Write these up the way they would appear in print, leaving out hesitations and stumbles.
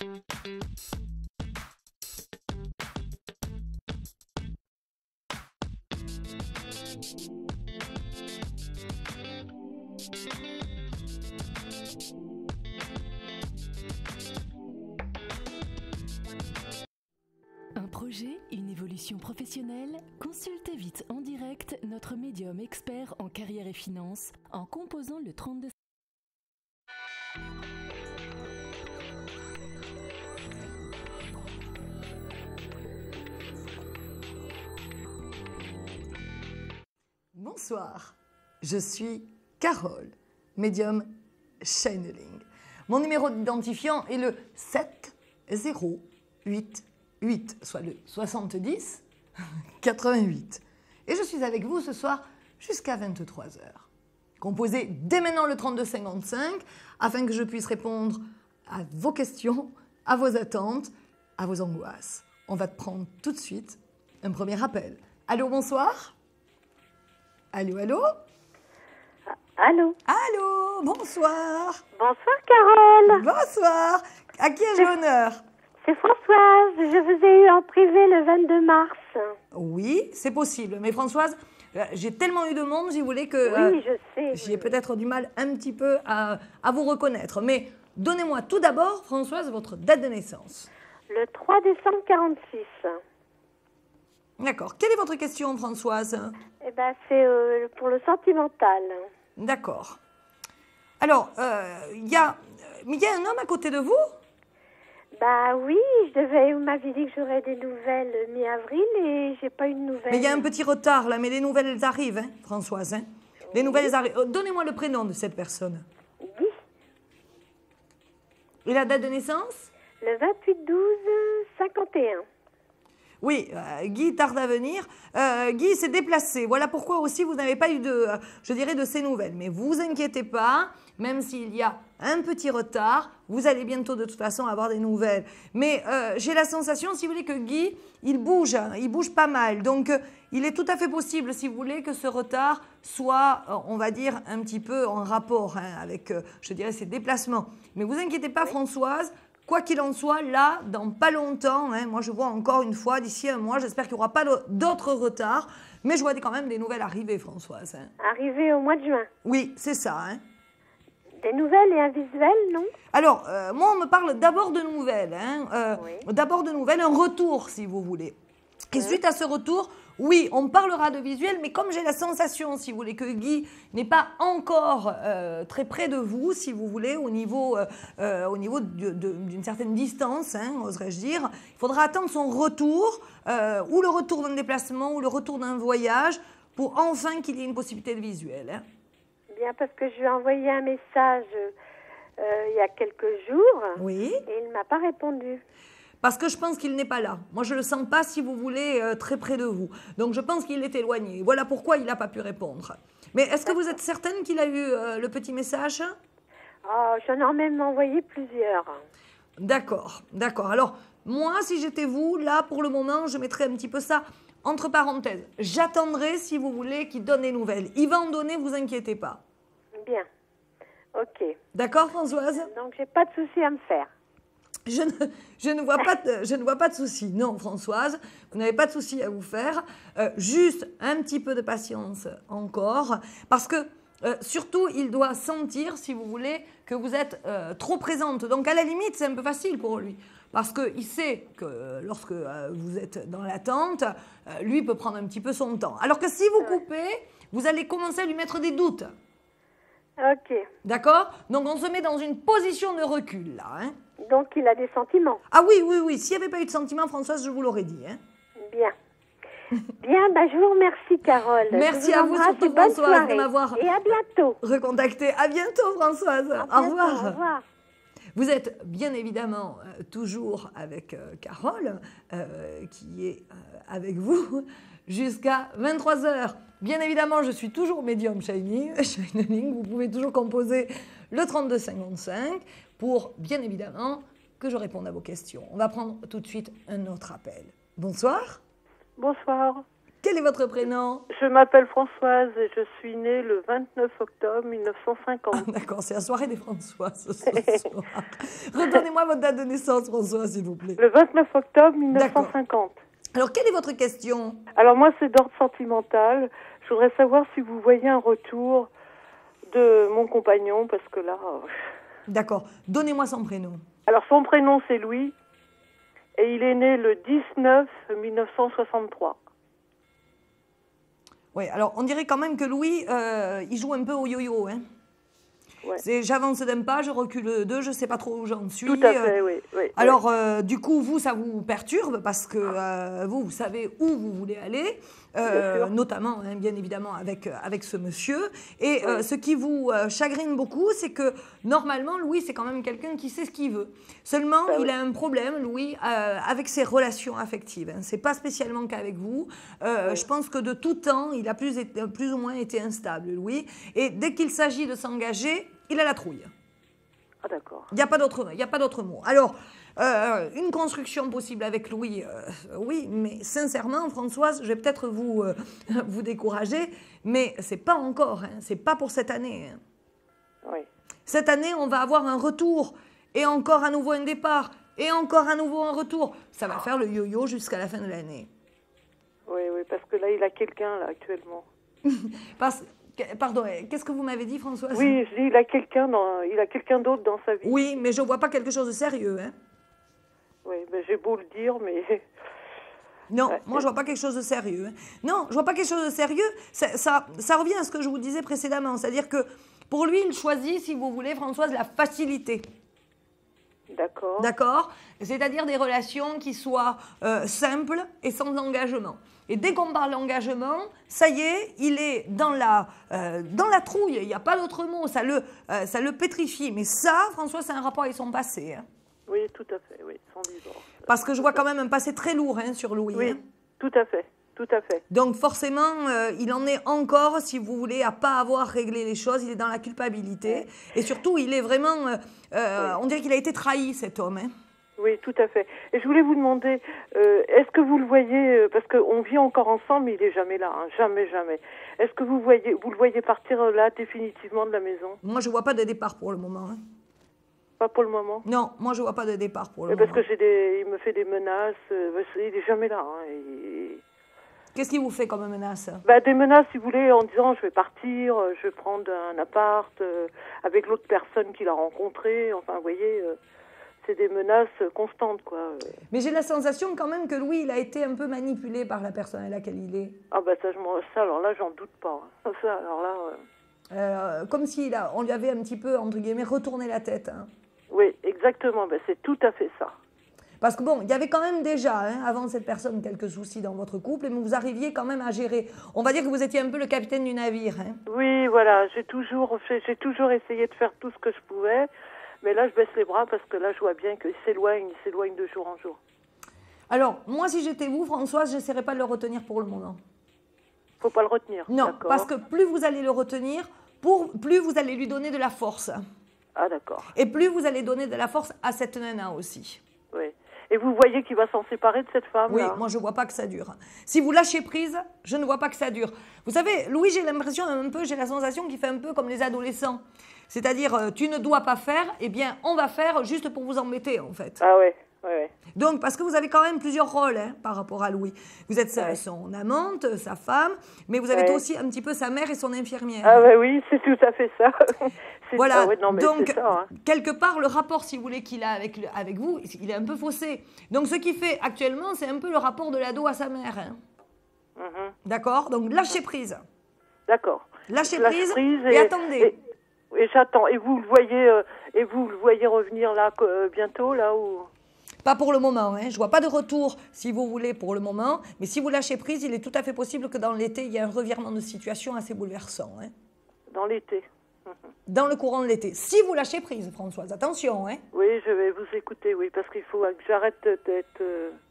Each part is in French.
Un projet, une évolution professionnelle? Consultez vite en direct notre médium expert en carrière et finance en composant le 32. Bonsoir, je suis Carole, médium channeling. Mon numéro d'identifiant est le 7088, soit le 70 88. Et je suis avec vous ce soir jusqu'à 23h. Composez dès maintenant le 3255 afin que je puisse répondre à vos questions, à vos attentes, à vos angoisses. On va te prendre tout de suite un premier appel. Allô, bonsoir. Allô, allô? Allô? Allô, bonsoir. Bonsoir Carole. Bonsoir. À qui ai-je l'honneur? C'est Françoise. Je vous ai eu en privé le 22 mars. Oui, c'est possible. Mais Françoise, j'ai tellement eu de monde, si vous voulez, que Oui, je sais. j'ai peut-être du mal un petit peu à vous reconnaître. Mais donnez-moi tout d'abord, Françoise, votre date de naissance. Le 3 décembre 46. D'accord. Quelle est votre question, Françoise? Eh ben, c'est pour le sentimental. D'accord. Alors, il y a un homme à côté de vous? Bah oui, vous m'aviez dit que j'aurais des nouvelles mi-avril et j'ai pas eu de nouvelles. Mais il y a un petit retard là, mais les nouvelles elles arrivent, hein, Françoise. Hein. Les nouvelles elles arrivent. Donnez-moi le prénom de cette personne. Guy. Et la date de naissance? Le 28-12-51. Oui, Guy tarde à venir. Guy s'est déplacé. Voilà pourquoi aussi vous n'avez pas eu de ces nouvelles. Mais vous inquiétez pas, même s'il y a un petit retard, vous allez bientôt de toute façon avoir des nouvelles. Mais j'ai la sensation, si vous voulez, que Guy, il bouge pas mal. Donc, il est tout à fait possible, si vous voulez, que ce retard soit, on va dire, un petit peu en rapport avec, ses déplacements. Mais vous inquiétez pas, Françoise. Quoi qu'il en soit, là, dans pas longtemps, moi je vois encore une fois, d'ici un mois, j'espère qu'il n'y aura pas d'autres retards, mais je vois quand même des nouvelles arriver, Françoise. Arriver au mois de juin. Oui, c'est ça. Des nouvelles et un visuel, non? Alors, moi on me parle d'abord de nouvelles, Oui. D'abord de nouvelles, un retour si vous voulez. Et suite à ce retour, oui, on parlera de visuel, mais comme j'ai la sensation, si vous voulez, que Guy n'est pas encore très près de vous, si vous voulez, au niveau d'une certaine distance, oserais-je dire, il faudra attendre son retour, ou le retour d'un déplacement, ou le retour d'un voyage, pour enfin qu'il y ait une possibilité de visuel. Bien, parce que je lui ai envoyé un message il y a quelques jours, Oui. Et il ne m'a pas répondu. Parce que je pense qu'il n'est pas là. Moi, je ne le sens pas, si vous voulez, très près de vous. Donc, je pense qu'il est éloigné. Voilà pourquoi il n'a pas pu répondre. Mais est-ce que vous êtes certaine qu'il a eu le petit message? J'en ai même envoyé plusieurs. D'accord, d'accord. Alors, moi, si j'étais vous, là, pour le moment, je mettrais un petit peu ça entre parenthèses. J'attendrai, si vous voulez, qu'il donne des nouvelles. Il va en donner, vous inquiétez pas. Bien, ok. D'accord, Françoise? Donc, j'ai pas de souci à me faire. Je ne vois pas de souci. Non, Françoise, vous n'avez pas de souci à vous faire. Juste un petit peu de patience encore. Parce que, surtout, il doit sentir, si vous voulez, que vous êtes trop présente. Donc, à la limite, c'est un peu facile pour lui. Parce qu'il sait que lorsque vous êtes dans l'attente, lui peut prendre un petit peu son temps. Alors que si vous coupez, vous allez commencer à lui mettre des doutes. Ok. D'accord? Donc, on se met dans une position de recul, là. Donc, il a des sentiments. Ah oui, oui, oui. S'il n'y avait pas eu de sentiments, Françoise, je vous l'aurais dit. Bien. Bien, je vous remercie, Carole. Merci à vous, surtout, Françoise, de m'avoir et à bientôt. Recontacté. À bientôt, Françoise. Au revoir. Au revoir. Vous êtes bien évidemment toujours avec Carole, qui est avec vous jusqu'à 23h. Bien évidemment, je suis toujours médium channeling. Vous pouvez toujours composer le 3255 pour, bien évidemment, que je réponde à vos questions. On va prendre tout de suite un autre appel. Bonsoir. Bonsoir. Quel est votre prénom? Je m'appelle Françoise et je suis née le 29 octobre 1950. Ah, d'accord, c'est la soirée des Françoises ce soir. Redonnez-moi votre date de naissance, Françoise, s'il vous plaît. Le 29 octobre 1950. Alors, quelle est votre question? Alors moi, c'est d'ordre sentimental. Je voudrais savoir si vous voyez un retour de mon compagnon, parce que là... D'accord. Donnez-moi son prénom. Alors, son prénom, c'est Louis, et il est né le 19 1963. Oui, alors on dirait quand même que Louis, il joue un peu au yo-yo. Hein. Ouais. J'avance d'un pas, je recule deux, je ne sais pas trop où j'en suis. Tout à fait, oui. Alors, du coup, vous, ça vous perturbe parce que vous savez où vous voulez aller, notamment, hein, bien évidemment, avec ce monsieur. Et ce qui vous chagrine beaucoup, c'est que normalement, Louis, c'est quand même quelqu'un qui sait ce qu'il veut. Seulement, il a un problème, Louis, avec ses relations affectives. Hein. Ce n'est pas spécialement qu'avec vous. Je pense que de tout temps, il a plus ou moins été instable, Louis. Et dès qu'il s'agit de s'engager, il a la trouille. Ah, d'accord. Il n'y a pas d'autre mot. Alors, une construction possible avec Louis, oui, mais sincèrement, Françoise, je vais peut-être vous décourager, mais ce n'est pas encore, hein, ce n'est pas pour cette année. Hein. Oui. Cette année, on va avoir un retour, et encore à nouveau un départ, et encore à nouveau un retour. Ça va faire le yo-yo jusqu'à la fin de l'année. Oui, parce que là, il a quelqu'un, là, actuellement. Pardon, qu'est-ce que vous m'avez dit, Françoise? Oui, je dis, il a quelqu'un d'autre dans sa vie. Oui, mais je ne vois pas quelque chose de sérieux. Hein. Oui, ben, j'ai beau le dire, mais... Non, moi, je ne vois pas quelque chose de sérieux. Hein. Non, je ne vois pas quelque chose de sérieux. Ça revient à ce que je vous disais précédemment. C'est-à-dire que pour lui, il choisit, si vous voulez, Françoise, la facilité. D'accord. D'accord? C'est-à-dire des relations qui soient simples et sans engagement. Et dès qu'on parle d'engagement, ça y est, il est dans la trouille. Il n'y a pas d'autre mot. Ça le pétrifie. Mais ça, François, c'est un rapport avec son passé. Hein. Oui, tout à fait. Oui, son divorce. Parce que je vois quand même un passé très lourd hein, sur Louis. Oui, hein. Tout à fait. Tout à fait. Donc forcément, il en est encore, si vous voulez, à pas avoir réglé les choses. Il est dans la culpabilité. Et surtout, il est vraiment... on dirait qu'il a été trahi, cet homme. Hein. Oui, tout à fait. Et je voulais vous demander, est-ce que vous le voyez, parce qu'on vit encore ensemble, mais il n'est jamais là, hein, jamais. Est-ce que vous le voyez partir là définitivement de la maison? Moi, je ne vois pas de départ pour le moment. Hein. Pas pour le moment? Non, moi, je ne vois pas de départ pour le moment. Parce que il me fait des menaces, il n'est jamais là. Hein, Qu'est-ce qu'il vous fait comme menace? Des menaces, si vous voulez, en disant je vais partir, je vais prendre un appart avec l'autre personne qu'il a rencontrée, enfin, vous voyez... c'est des menaces constantes, quoi. Mais j'ai la sensation quand même que Louis, il a été un peu manipulé par la personne à laquelle il est. Ah ça, alors là, j'en doute pas. Hein. Ça, alors là... Comme si on lui avait un petit peu, entre guillemets, retourné la tête. Hein. Oui, exactement. C'est tout à fait ça. Parce que bon, il y avait quand même déjà, hein, avant cette personne, quelques soucis dans votre couple, mais vous arriviez quand même à gérer. On va dire que vous étiez un peu le capitaine du navire. Hein. Oui, voilà. J'ai toujours essayé de faire tout ce que je pouvais. Mais là, je baisse les bras parce que là, je vois bien qu'il s'éloigne de jour en jour. Alors, moi, si j'étais vous, Françoise, je n'essaierais pas de le retenir pour le moment. Faut pas le retenir. Non, parce que plus vous allez le retenir, plus vous allez lui donner de la force. Ah, d'accord. Et plus vous allez donner de la force à cette nana aussi. Oui. Et vous voyez qu'il va s'en séparer de cette femme? Oui, là. moi, je ne vois pas que ça dure. Si vous lâchez prise, je ne vois pas que ça dure. Vous savez, Louis, j'ai la sensation qu'il fait un peu comme les adolescents. C'est-à-dire, tu ne dois pas faire, eh bien, on va faire juste pour vous embêter, en fait. Ah ouais. Ouais. Donc, parce que vous avez quand même plusieurs rôles hein, par rapport à Louis. Vous êtes son amante, sa femme, mais vous avez aussi un petit peu sa mère et son infirmière. Ah oui, c'est tout à fait ça. Voilà, ça. Ouais, non, donc, ça, hein. quelque part, le rapport, si vous voulez, qu'il a avec vous, il est un peu faussé. Donc, ce qu'il fait actuellement, c'est un peu le rapport de l'ado à sa mère. Hein. D'accord? Donc, lâchez prise. D'accord. Lâchez prise et attendez. Et j'attends. Et vous le voyez revenir là bientôt là ou? Pas pour le moment, hein. Je ne vois pas de retour, si vous voulez, pour le moment. Mais si vous lâchez prise, il est tout à fait possible que dans l'été, il y ait un revirement de situation assez bouleversant. Hein. Dans l'été. Dans le courant de l'été. Si vous lâchez prise, Françoise, attention. Hein. Oui, je vais vous écouter, oui, parce qu'il faut que j'arrête d'être...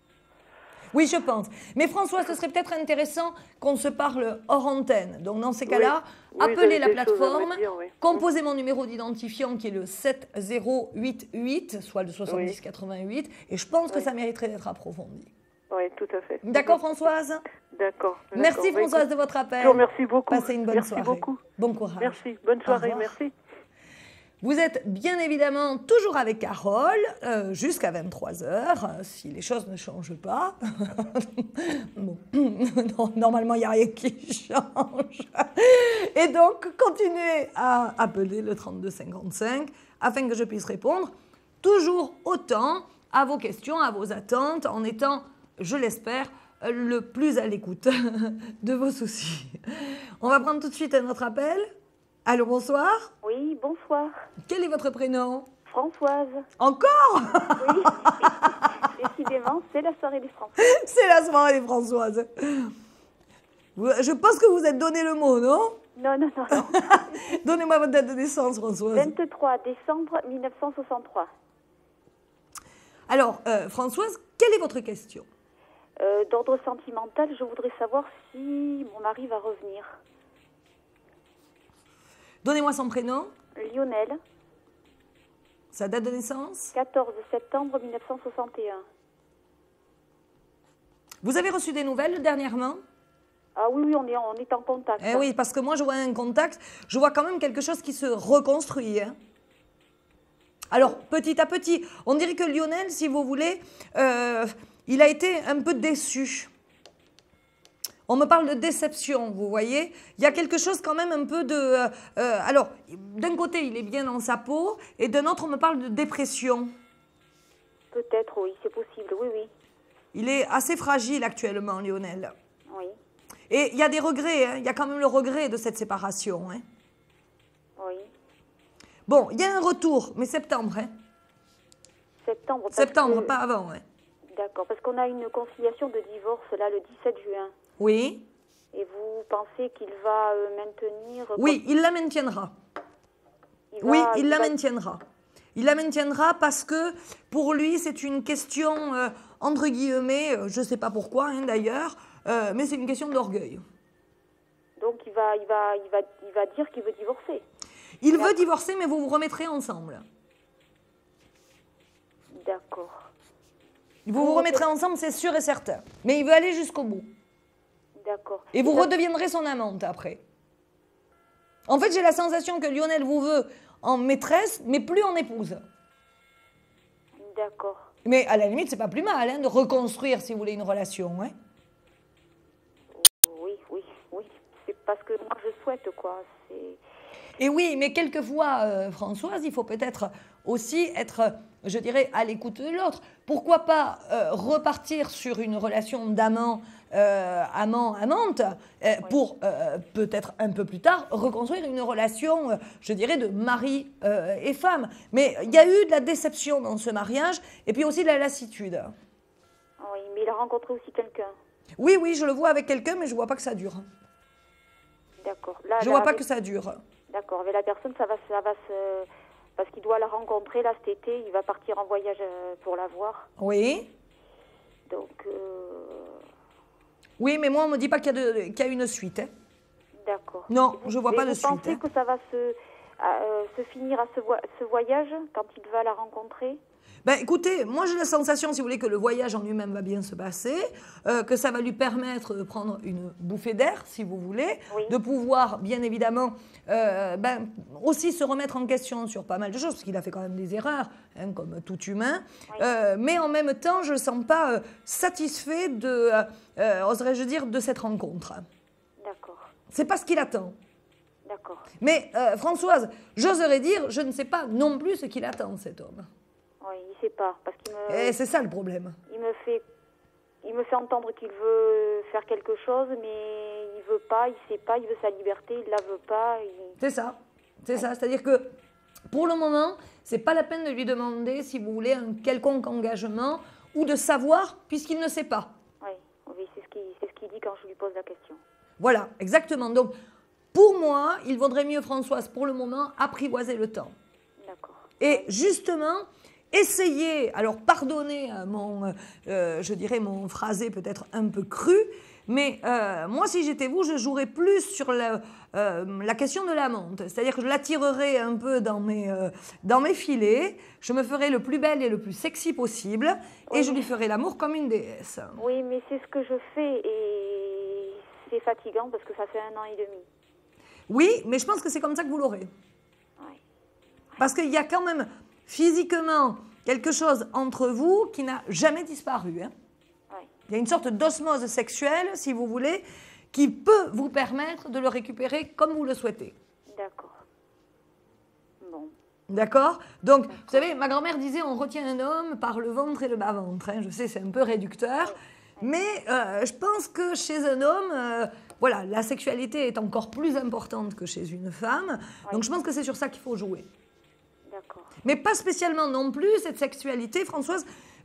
Oui, je pense. Mais Françoise, ce serait peut-être intéressant qu'on se parle hors antenne. Donc, dans ces cas-là, appelez la plateforme, composez mon numéro d'identifiant qui est le 7088, soit le 7088, et je pense que ça mériterait d'être approfondi. Oui, tout à fait. D'accord, Françoise? D'accord. Merci, Françoise, de votre appel. Je vous remercie beaucoup. Passez une bonne soirée. Merci beaucoup. Bon courage. Merci. Bonne soirée. Merci. Vous êtes bien évidemment toujours avec Carole jusqu'à 23h, si les choses ne changent pas. Bon. Non, normalement, il n'y a rien qui change. Et donc, continuez à appeler le 3255 afin que je puisse répondre toujours autant à vos questions, à vos attentes, en étant, je l'espère, le plus à l'écoute de vos soucis. On va prendre tout de suite un autre appel. Allô, bonsoir. Oui, bonsoir. Quel est votre prénom? Françoise. Encore? Oui. Décidément, c'est la soirée des Françaises. C'est la soirée des Françoises. Je pense que vous êtes donné le mot, non? Non. Donnez-moi votre date de naissance, Françoise. 23 décembre 1963. Alors, Françoise, quelle est votre question? D'ordre sentimental, je voudrais savoir si mon mari va revenir. Donnez-moi son prénom. Lionel, Sa date de naissance. 14 septembre 1961. Vous avez reçu des nouvelles dernièrement? Ah oui, on est en contact. Eh oui, parce que moi, je vois un contact, je vois quand même quelque chose qui se reconstruit. Hein. Alors, petit à petit, on dirait que Lionel, si vous voulez, il a été un peu déçu. On me parle de déception, vous voyez. Il y a quelque chose quand même un peu de... alors, d'un côté, il est bien dans sa peau, et d'un autre, on me parle de dépression. Peut-être, oui, c'est possible, oui. Il est assez fragile actuellement, Lionel. Oui, Et il y a des regrets, hein. Il y a quand même le regret de cette séparation. Hein. oui. Bon, il y a un retour, mais septembre. Hein. Septembre. parce Septembre, que- pas avant. Hein. D'accord, parce qu'on a une conciliation de divorce, là, le 17 juin. Oui. Et vous pensez qu'il va maintenir... Oui, il la maintiendra. Il la maintiendra. Il la maintiendra parce que pour lui, c'est une question, entre guillemets, je ne sais pas pourquoi hein, d'ailleurs, mais c'est une question d'orgueil. Donc il va dire qu'il veut divorcer. Il veut divorcer, mais vous vous remettrez ensemble. D'accord. Vous vous remettrez ensemble, c'est sûr et certain. Mais il veut aller jusqu'au bout. D'accord. Et vous redeviendrez son amante après. En fait, j'ai la sensation que Lionel vous veut en maîtresse, mais plus en épouse. D'accord. Mais à la limite, c'est pas plus mal hein, de reconstruire, si vous voulez, une relation. Hein. Oui. C'est parce que moi je souhaite, quoi. Et oui, mais quelquefois, Françoise, il faut peut-être aussi être, je dirais, à l'écoute de l'autre. Pourquoi pas repartir sur une relation d'amant, amante, pour peut-être un peu plus tard reconstruire une relation, je dirais, de mari et femme. Mais il y a eu de la déception dans ce mariage et puis aussi de la lassitude. Oui, mais il a rencontré aussi quelqu'un. Oui, je le vois avec quelqu'un, mais je ne vois pas que ça dure. D'accord. Là, Je ne vois pas que ça dure. D'accord, mais la personne, ça va se... Parce qu'il doit la rencontrer, là, cet été, il va partir en voyage pour la voir. Oui. Donc... Oui, mais moi, on ne me dit pas qu'il y a une suite. Hein. D'accord. Non, je ne vois pas de suite. Vous pensez que ça va se finir à ce voyage, quand il va la rencontrer? Ben, écoutez, moi j'ai la sensation, si vous voulez, que le voyage en lui-même va bien se passer, que ça va lui permettre de prendre une bouffée d'air, si vous voulez, Oui. de pouvoir, bien évidemment, aussi se remettre en question sur pas mal de choses, parce qu'il a fait quand même des erreurs, hein, comme tout humain. Oui. Mais en même temps, je ne le sens pas satisfait de, oserais-je dire, de cette rencontre. D'accord, C'est pas ce qu'il attend. d'accord. Mais Françoise, j'oserais dire, je ne sais pas non plus ce qu'il attend, cet homme. Oui, il ne sait pas, parce qu'il Et c'est ça le problème. il me fait entendre qu'il veut faire quelque chose, mais il veut pas, il sait pas, il veut sa liberté, il la veut pas. C'est ça. C'est ça. C'est-à-dire que pour le moment, c'est pas la peine de lui demander, si vous voulez, un quelconque engagement ou de savoir, puisqu'il ne sait pas. Oui, c'est ce qu'il dit quand je lui pose la question. Voilà, exactement. Donc, pour moi, il vaudrait mieux, Françoise, pour le moment, apprivoiser le temps. D'accord. Et justement, essayez, alors pardonnez je dirais mon phrasé peut-être un peu cru, mais moi, si j'étais vous, je jouerais plus sur la question de la menthe. C'est-à-dire que je l'attirerais un peu dans mes filets, je me ferais le plus belle et le plus sexy possible, et je lui ferais l'amour comme une déesse. Oui, mais c'est ce que je fais et c'est fatigant parce que ça fait 1 an et demi. Oui, mais je pense que c'est comme ça que vous l'aurez. Ouais. Parce qu'il y a quand même physiquement quelque chose entre vous qui n'a jamais disparu. Hein. Ouais. Il y a une sorte d'osmose sexuelle, si vous voulez, qui peut vous permettre de le récupérer comme vous le souhaitez. D'accord. Bon. D'accord? Donc, vous savez, ma grand-mère disait on retient un homme par le ventre et le bas-ventre. Hein. Je sais, c'est un peu réducteur. Mais je pense que chez un homme, voilà, la sexualité est encore plus importante que chez une femme. Donc, je pense que c'est sur ça qu'il faut jouer. D'accord. Mais pas spécialement non plus, cette sexualité, Françoise,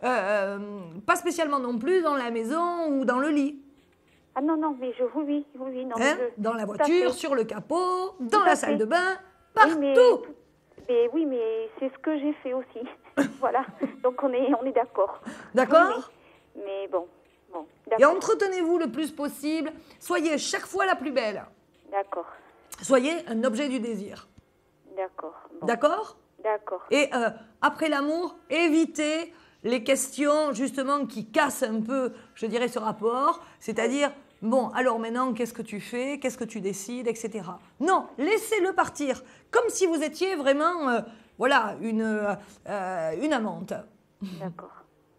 pas spécialement non plus dans la maison ou dans le lit. Ah non, non, mais oui, non. Hein? Mais dans la tout à voiture, fait. sur le capot, dans Tout la à salle fait. de bain, Oui, partout. mais c'est ce que j'ai fait aussi. Voilà. Donc on est d'accord. D'accord? Oui, mais bon, Et d'accord. entretenez-vous le plus possible. Soyez chaque fois la plus belle. D'accord. Soyez un objet du désir. D'accord. Bon. D'accord? D'accord. Et après l'amour, évitez les questions justement qui cassent un peu, je dirais, ce rapport. C'est-à-dire, bon, alors maintenant, qu'est-ce que tu fais? Qu'est-ce que tu décides? Etc. Non, laissez-le partir. Comme si vous étiez vraiment, voilà, une amante. D'accord.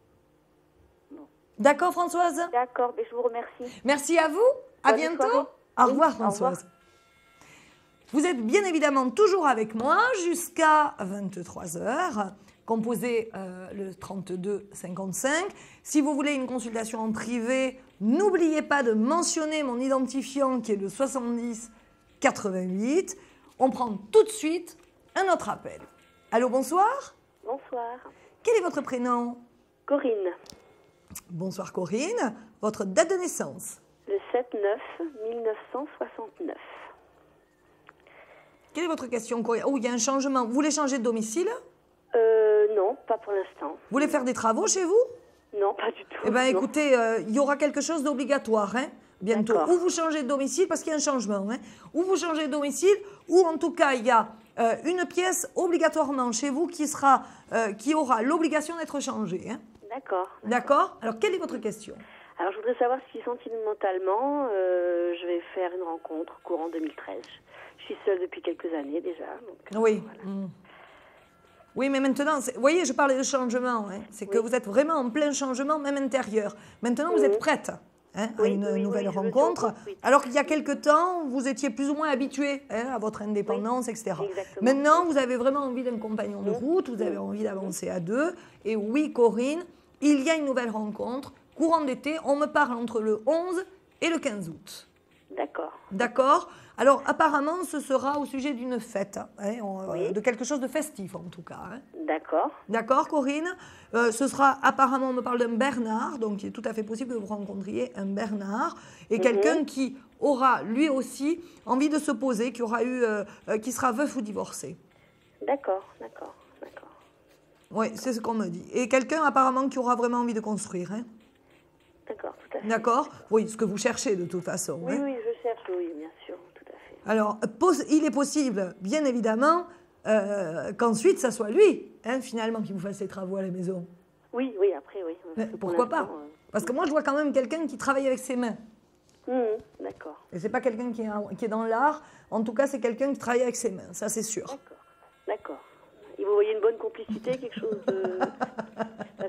D'accord, Françoise? D'accord, mais je vous remercie. Merci à vous. À Bonne bientôt. soirée. Au Oui, revoir, au revoir. Françoise. Vous êtes bien évidemment toujours avec moi jusqu'à 23h. Composez le 32 55. Si vous voulez une consultation en privé, n'oubliez pas de mentionner mon identifiant qui est le 70 88. On prend tout de suite un autre appel. Allô, bonsoir. Bonsoir. Quel est votre prénom? Corinne, Bonsoir Corinne. Votre date de naissance? le 7-9-1969. Quelle est votre question, Corinne? Oh, il y a un changement. Vous voulez changer de domicile? Non, pas pour l'instant. Vous voulez faire des travaux chez vous? Non, pas du tout. Eh bien, non. écoutez, il y aura quelque chose d'obligatoire, hein, bientôt. D'accord. Ou vous changez de domicile, parce qu'il y a un changement, hein. Ou vous changez de domicile, ou en tout cas, il y a une pièce obligatoirement chez vous qui aura l'obligation d'être changée. Hein. D'accord. D'accord? Alors, quelle est votre question? Alors, je voudrais savoir si sentimentalement, je vais faire une rencontre courant 2013. Je suis seule depuis quelques années déjà. Donc, Oui. voilà. Mm. Oui, mais maintenant, vous voyez, je parlais de changement. Hein. C'est que Oui. vous êtes vraiment en plein changement, même intérieur. Maintenant, vous Oui. êtes prête hein, à Oui, une oui, nouvelle oui, je me rencontre. sens construite. Alors qu'il y a quelque temps, vous étiez plus ou moins habitué hein, à votre indépendance, etc. exactement. Maintenant, vous avez vraiment envie d'un compagnon de route, vous avez envie d'avancer à deux. Et oui, Corinne, il y a une nouvelle rencontre. Courant d'été, on me parle entre le 11 et le 15 août. D'accord. D'accord? Alors, apparemment, ce sera au sujet d'une fête, hein, Oui. de quelque chose de festif, en tout cas. Hein. D'accord. D'accord, Corinne? Ce sera, apparemment, on me parle d'un Bernard, donc il est tout à fait possible que vous rencontriez un Bernard, et quelqu'un qui aura, lui aussi, envie de se poser, qui sera veuf ou divorcé. D'accord, d'accord, d'accord. Oui, c'est ce qu'on me dit. Et quelqu'un, apparemment, qui aura vraiment envie de construire. Hein. D'accord, tout à fait. D'accord? Oui, ce que vous cherchez, de toute façon. Oui, hein. oui, je cherche, oui, bien sûr, tout à fait. Alors, il est possible, bien évidemment, qu'ensuite, ça soit lui, hein, finalement, qui vous fasse les travaux à la maison. Oui, oui, après, oui. Mais Parce que pour pourquoi pas? l'instant, Parce que moi, je vois quand même quelqu'un qui travaille avec ses mains. D'accord, Et c'est pas quelqu'un qui est dans l'art. En tout cas, c'est quelqu'un qui travaille avec ses mains. Ça, c'est sûr. d'accord, d'accord. Et vous voyez une bonne complicité, quelque chose de... Parce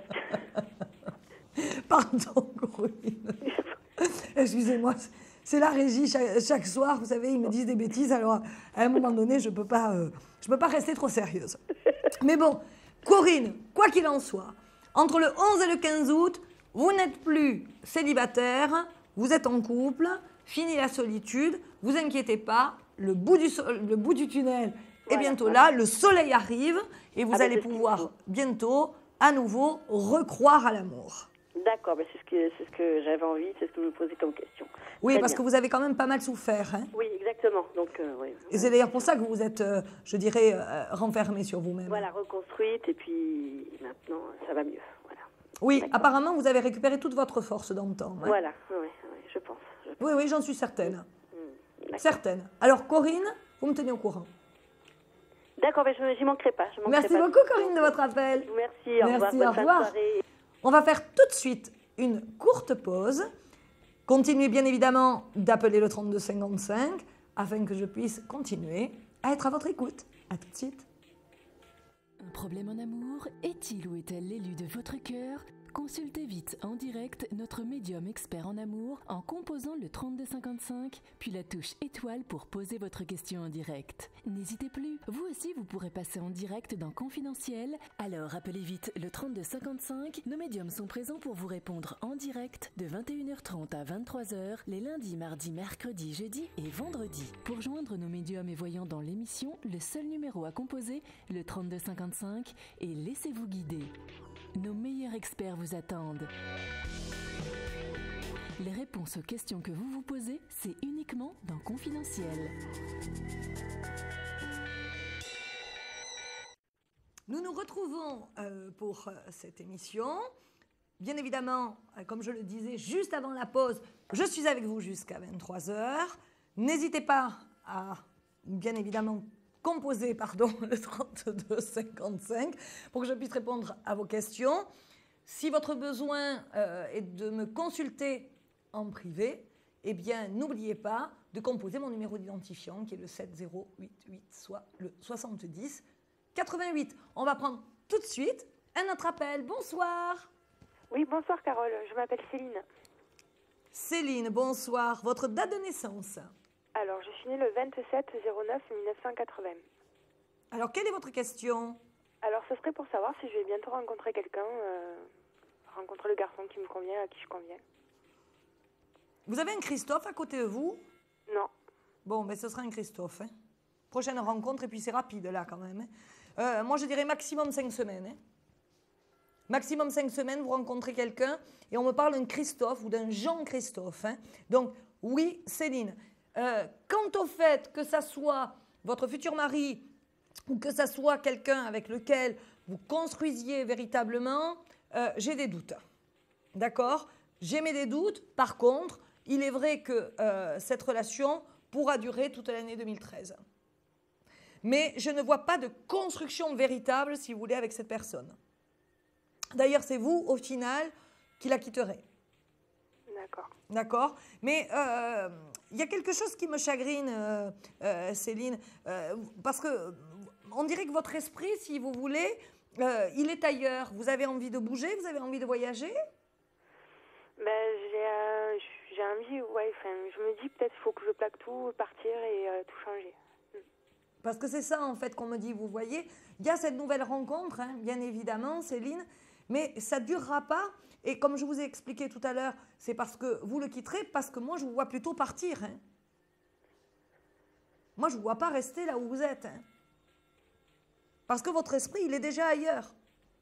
que... Pardon, Corinne. Excusez-moi. C'est la régie chaque soir. Vous savez, ils me disent des bêtises. Alors, à un moment donné, je peux pas rester trop sérieuse. Mais bon, Corinne, quoi qu'il en soit, entre le 11 et le 15 août, vous n'êtes plus célibataire, vous êtes en couple, fini la solitude, vous inquiétez pas, le bout du tunnel est Voilà, bientôt voilà. là, le soleil arrive et vous Ah ben, allez c'est ce qu'il pouvoir faut. bientôt, à nouveau, recroire à l'amour. D'accord, c'est ce que j'avais envie, c'est ce que je me posais comme question. Oui, Très parce bien. que vous avez quand même pas mal souffert. Hein. Oui, exactement. Donc, oui. Et c'est d'ailleurs pour ça que vous vous êtes, je dirais, renfermé sur vous-même. Voilà, reconstruite, et puis maintenant, ça va mieux. Voilà. Oui, D'accord. apparemment, vous avez récupéré toute votre force dans le temps. Hein. Voilà, oui, je pense. Oui, oui, j'en suis certaine. D'accord. Certaine. Alors, Corinne, vous me tenez au courant. D'accord, mais j'y manquerai pas. Merci beaucoup, Corinne, de votre appel. Merci, au revoir. Merci, Bonne au fin de revoir. soirée. On va faire tout de suite une courte pause. Continuez bien évidemment d'appeler le 3255 afin que je puisse continuer à être à votre écoute. À tout de suite. Un problème en amour? Est-il ou est-elle l'élu de votre cœur? Consultez vite en direct notre médium expert en amour en composant le 3255, puis la touche étoile pour poser votre question en direct. N'hésitez plus, vous aussi vous pourrez passer en direct dans Confidentiel, alors appelez vite le 3255, nos médiums sont présents pour vous répondre en direct de 21h30 à 23h, les lundis, mardis, mercredis, jeudis et vendredis. Pour joindre nos médiums et voyants dans l'émission, le seul numéro à composer, le 3255, et laissez-vous guider. Nos meilleurs experts vous attendent. Les réponses aux questions que vous vous posez, c'est uniquement dans Confidentiel. Nous nous retrouvons pour cette émission. Bien évidemment, comme je le disais juste avant la pause, je suis avec vous jusqu'à 23h. N'hésitez pas à, bien évidemment, composer le 3255 pour que je puisse répondre à vos questions. Si votre besoin est de me consulter en privé, eh bien, n'oubliez pas de composer mon numéro d'identifiant qui est le 7088, soit le 70 88. On va prendre tout de suite un autre appel. Bonsoir. Oui, bonsoir Carole, je m'appelle Céline. Céline, bonsoir. Votre date de naissance? Alors, je suis née le 27/09/1980. Alors, quelle est votre question? Alors, ce serait pour savoir si je vais bientôt rencontrer quelqu'un, rencontrer le garçon qui me convient, à qui je conviens. Vous avez un Christophe à côté de vous? Non. Bon, ben ce sera un Christophe. Hein. Prochaine rencontre, et puis c'est rapide là quand même. Hein. Moi, je dirais maximum 5 semaines. Hein. Maximum 5 semaines, vous rencontrez quelqu'un et on me parle d'un Christophe ou d'un Jean-Christophe. Hein. Donc, oui, Céline. Quant au fait que ça soit votre futur mari ou que ça soit quelqu'un avec lequel vous construisiez véritablement, j'ai des doutes. D'accord? J'émets des doutes. Par contre, il est vrai que cette relation pourra durer toute l'année 2013. Mais je ne vois pas de construction véritable, si vous voulez, avec cette personne. D'ailleurs, c'est vous, au final, qui la quitterez. D'accord. D'accord? Mais il y a quelque chose qui me chagrine, Céline, parce que on dirait que votre esprit, si vous voulez, il est ailleurs. Vous avez envie de bouger? Vous avez envie de voyager? Ben, j'ai envie, ouais, enfin, je me dis peut-être qu'il faut que je plaque tout, partir et tout changer. Parce que c'est ça, en fait, qu'on me dit. Vous voyez, il y a cette nouvelle rencontre, hein, bien évidemment, Céline, mais ça ne durera pas. Et comme je vous ai expliqué tout à l'heure, c'est parce que vous le quitterez, parce que moi, je vous vois plutôt partir. Hein. Moi, je ne vous vois pas rester là où vous êtes. Hein. Parce que votre esprit, il est déjà ailleurs.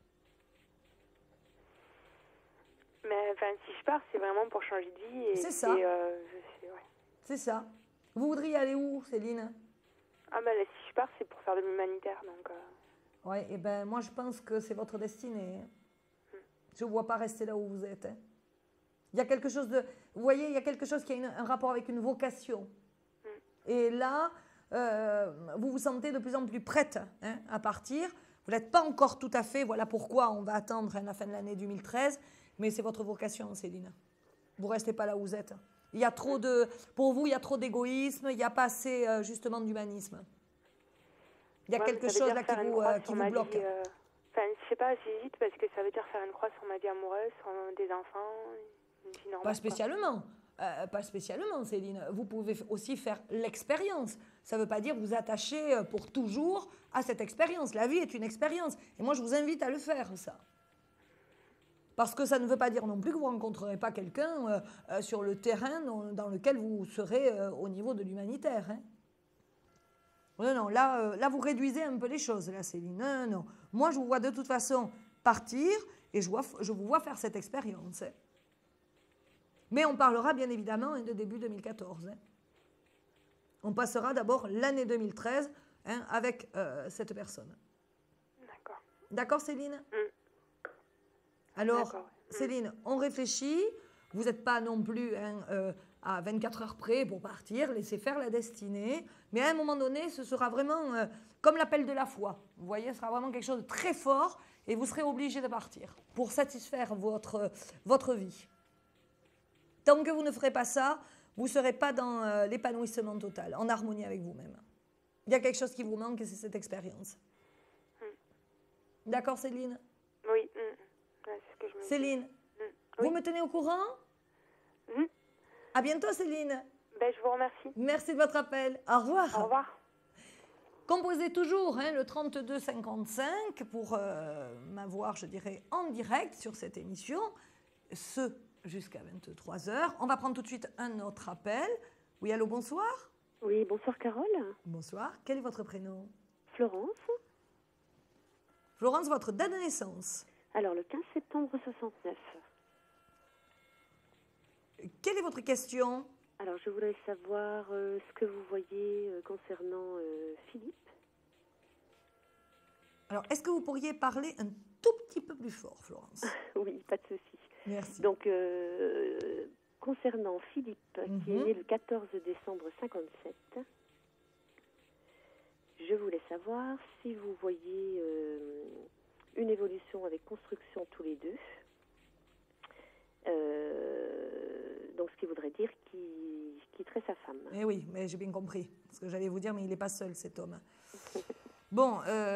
Mais enfin, si je pars, c'est vraiment pour changer de vie. Et c'est ça. Ouais. C'est ça. Vous voudriez aller où, Céline? Ah ben là, si je pars, c'est pour faire de l'humanitaire, donc... Oui, et ben moi, je pense que c'est votre destinée. Hein. Je ne vous vois pas rester là où vous êtes. Hein. Il y a quelque chose de... Vous voyez, il y a quelque chose qui a un rapport avec une vocation. Et là, vous vous sentez de plus en plus prête hein, à partir. Vous n'êtes pas encore tout à fait... Voilà pourquoi on va attendre hein, la fin de l'année 2013. Mais c'est votre vocation, Céline. Vous ne restez pas là où vous êtes. Il y a trop de... Pour vous, il y a trop d'égoïsme. Il n'y a pas assez, justement, d'humanisme. Il y a quelque chose là qui vous bloque. Enfin, je sais pas, j'hésite parce que ça veut dire faire une croix sur ma vie amoureuse, sur des enfants, une vie normale. Pas spécialement. Pas spécialement, Céline. Vous pouvez aussi faire l'expérience. Ça ne veut pas dire vous attacher pour toujours à cette expérience. La vie est une expérience. Et moi, je vous invite à le faire, ça. Parce que ça ne veut pas dire non plus que vous ne rencontrerez pas quelqu'un sur le terrain dans lequel vous serez au niveau de l'humanitaire. Hein. Non, non, là, vous réduisez un peu les choses, là, Céline. Non, non. Moi, je vous vois de toute façon partir Et je vous vois faire cette expérience. Hein. Mais on parlera bien évidemment de début 2014. Hein. On passera d'abord l'année 2013 avec cette personne. D'accord. D'accord, Céline? Alors, Céline, on réfléchit. Vous n'êtes pas non plus à 24 heures près pour partir. Laissez faire la destinée. Mais à un moment donné, ce sera vraiment comme l'appel de la foi. Vous voyez, ce sera vraiment quelque chose de très fort et vous serez obligé de partir pour satisfaire votre vie. Tant que vous ne ferez pas ça, vous ne serez pas dans l'épanouissement total, en harmonie avec vous-même. Il y a quelque chose qui vous manque et c'est cette expérience. D'accord, Céline? Oui, ouais, c'est ce que je me Céline, oui. vous me tenez au courant? À bientôt, Céline. Ben, je vous remercie. Merci de votre appel. Au revoir. Au revoir. Composez toujours le 3255 pour m'avoir, je dirais, en direct sur cette émission, ce jusqu'à 23h. On va prendre tout de suite un autre appel. Oui, allô, bonsoir. Oui, bonsoir Carole. Bonsoir. Quel est votre prénom? Florence. Florence, votre date de naissance? Alors, le 15 septembre 69. Quelle est votre question? Alors, je voulais savoir ce que vous voyez concernant Philippe. Alors, est-ce que vous pourriez parler un tout petit peu plus fort, Florence? Oui, pas de souci. Merci. Donc, concernant Philippe, qui est né le 14 décembre 57, je voulais savoir si vous voyez une évolution avec construction tous les deux. Donc, ce qui voudrait dire qu'il quitterait sa femme. Eh oui, mais j'ai bien compris. Ce que j'allais vous dire, mais il n'est pas seul, cet homme. Bon,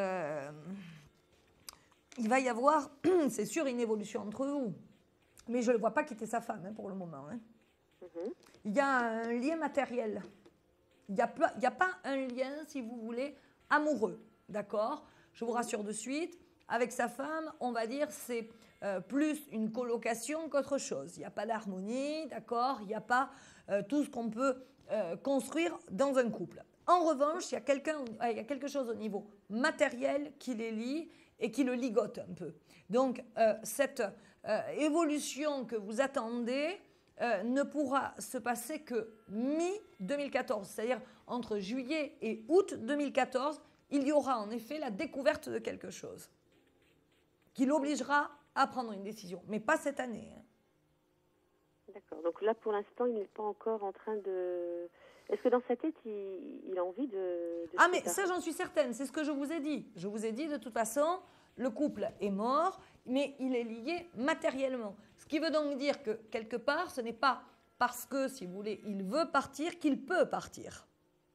il va y avoir, c'est sûr, une évolution entre vous. Mais je ne le vois pas quitter sa femme pour le moment. Il y a un lien matériel. Il n'y a pas un lien, si vous voulez, amoureux. D'accord? Je vous rassure de suite. Avec sa femme, on va dire, c'est plus une colocation qu'autre chose. Il n'y a pas d'harmonie, d'accord? Il n'y a pas tout ce qu'on peut construire dans un couple. En revanche, il y a quelque chose au niveau matériel qui les lie et qui le ligote un peu. Donc, cette évolution que vous attendez ne pourra se passer que mi-2014, c'est-à-dire entre juillet et août 2014, il y aura en effet la découverte de quelque chose qui l'obligera à prendre une décision, mais pas cette année. D'accord. Donc là, pour l'instant, il n'est pas encore en train de... Est-ce que dans sa tête, il a envie de ah, mais ça, j'en suis certaine. C'est ce que je vous ai dit. Je vous ai dit, de toute façon, le couple est mort, mais il est lié matériellement. Ce qui veut donc dire que, quelque part, ce n'est pas parce que, si vous voulez, il veut partir qu'il peut partir.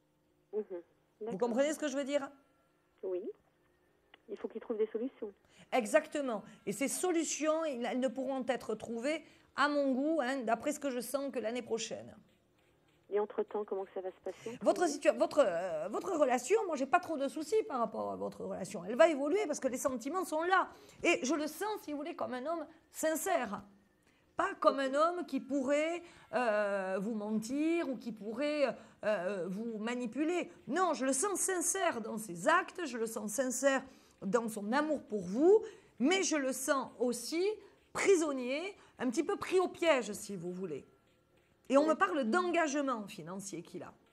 Vous comprenez ce que je veux dire? Oui. Il faut qu'il trouve des solutions. Exactement. Et ces solutions, elles ne pourront être trouvées, à mon goût, d'après ce que je sens, que l'année prochaine. Et entre-temps, comment que ça va se passer? Votre relation, moi, j'ai pas trop de soucis par rapport à votre relation. Elle va évoluer parce que les sentiments sont là. Et je le sens, si vous voulez, comme un homme sincère. Pas comme un homme qui pourrait vous mentir ou qui pourrait vous manipuler. Non, je le sens sincère dans ses actes, je le sens sincère dans son amour pour vous, mais je le sens aussi prisonnier, un petit peu pris au piège, si vous voulez. Et on me parle d'engagement financier qu'il a.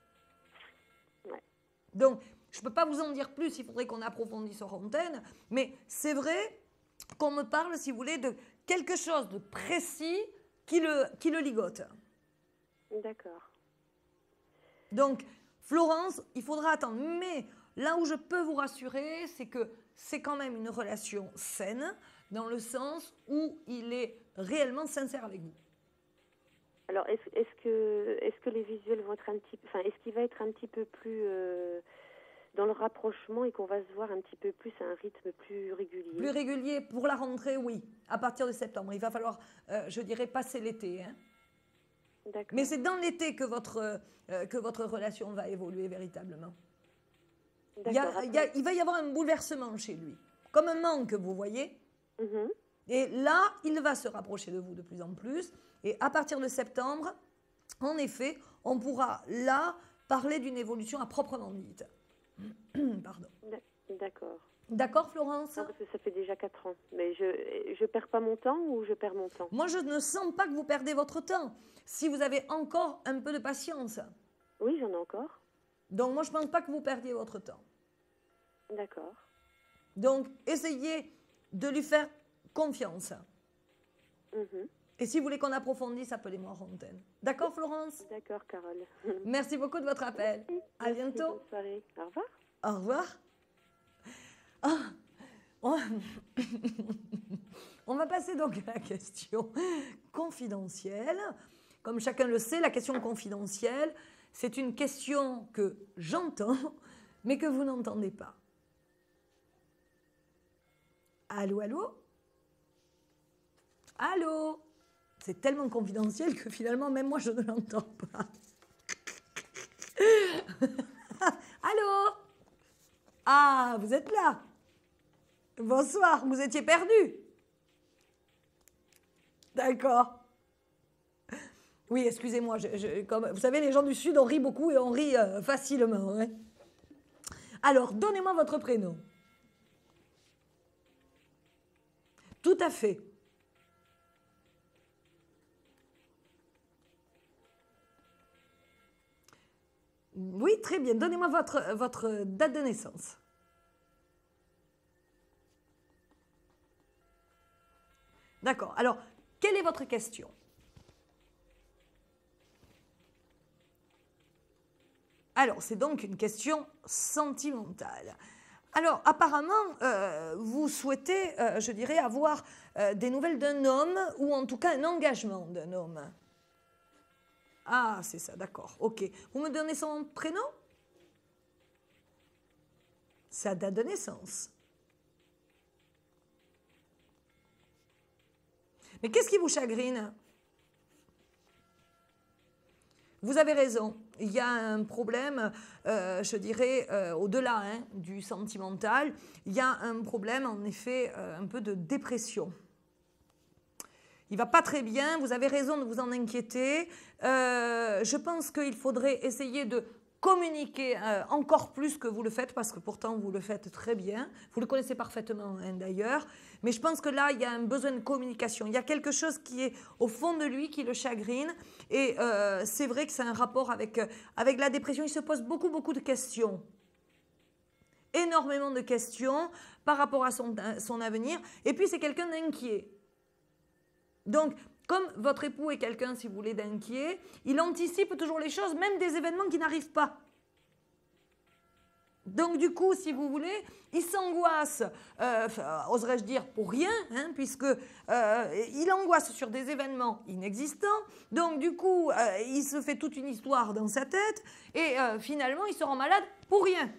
Ouais. Donc, je ne peux pas vous en dire plus, il faudrait qu'on approfondisse hors antenne, mais c'est vrai qu'on me parle, si vous voulez, de quelque chose de précis qui le ligote. D'accord. Donc, Florence, il faudra attendre. Mais là où je peux vous rassurer, c'est que c'est quand même une relation saine, dans le sens où il est réellement sincère avec vous. Alors, est-ce que les visuels vont être un petit peu... Enfin, est-ce qu'il va être un petit peu plus dans le rapprochement et qu'on va se voir un petit peu plus à un rythme plus régulier? Plus régulier pour la rentrée, oui. À partir de septembre. Il va falloir, je dirais, passer l'été. D'accord. Mais c'est dans l'été que votre relation va évoluer véritablement. Il va y avoir un bouleversement chez lui. Comme un manque, vous voyez. Et là, il va se rapprocher de vous de plus en plus. Et à partir de septembre, en effet, on pourra là parler d'une évolution à proprement dite. Pardon. D'accord. D'accord, Florence? Non, parce que ça fait déjà 4 ans. Mais je perds pas mon temps ou je perds mon temps? Moi, je ne sens pas que vous perdez votre temps. Si vous avez encore un peu de patience. Oui, j'en ai encore. Donc, moi, je ne pense pas que vous perdiez votre temps. D'accord. Donc, essayez de lui faire confiance. Mhm. Et si vous voulez qu'on approfondisse, appelez-moi en antenne. D'accord, Florence? D'accord, Carole. Merci beaucoup de votre appel. À Merci, bientôt. bonne soirée. Au revoir. Au revoir. Ah, on... on va passer donc à la question confidentielle. Comme chacun le sait, la question confidentielle, c'est une question que j'entends, mais que vous n'entendez pas. Allô, allô? Allô? C'est tellement confidentiel que finalement, même moi, je ne l'entends pas. Allô? Ah, vous êtes là? Bonsoir, vous étiez perdu? D'accord. Oui, excusez-moi, comme, vous savez, les gens du Sud, on rit beaucoup et on rit facilement. Hein. Alors, donnez-moi votre prénom. Tout à fait. Oui, très bien. Donnez-moi votre date de naissance. D'accord. Alors, quelle est votre question? Alors, c'est donc une question sentimentale. Alors, apparemment, vous souhaitez, je dirais, avoir des nouvelles d'un homme ou en tout cas un engagement d'un homme. Ah, c'est ça, d'accord. Ok. Vous me donnez son prénom? Sa date de naissance. Mais qu'est-ce qui vous chagrine? Vous avez raison, il y a un problème, je dirais, au-delà hein, du sentimental, il y a un problème, en effet, un peu de dépression. Il ne va pas très bien, vous avez raison de vous en inquiéter. Je pense qu'il faudrait essayer de communiquer encore plus que vous le faites, parce que pourtant vous le faites très bien. Vous le connaissez parfaitement hein, d'ailleurs. Mais je pense que là, il y a un besoin de communication. Il y a quelque chose qui est au fond de lui, qui le chagrine. Et c'est vrai que c'est un rapport avec la dépression. Il se pose beaucoup de questions. Énormément de questions par rapport à son avenir. Et puis, c'est quelqu'un d'inquiet. Donc, comme votre époux est quelqu'un, si vous voulez, d'inquiet, il anticipe toujours les choses, même des événements qui n'arrivent pas. Donc, du coup, si vous voulez, il s'angoisse, oserais-je dire, pour rien, hein, puisque il angoisse sur des événements inexistants. Donc, du coup, il se fait toute une histoire dans sa tête et finalement, il se rend malade pour rien.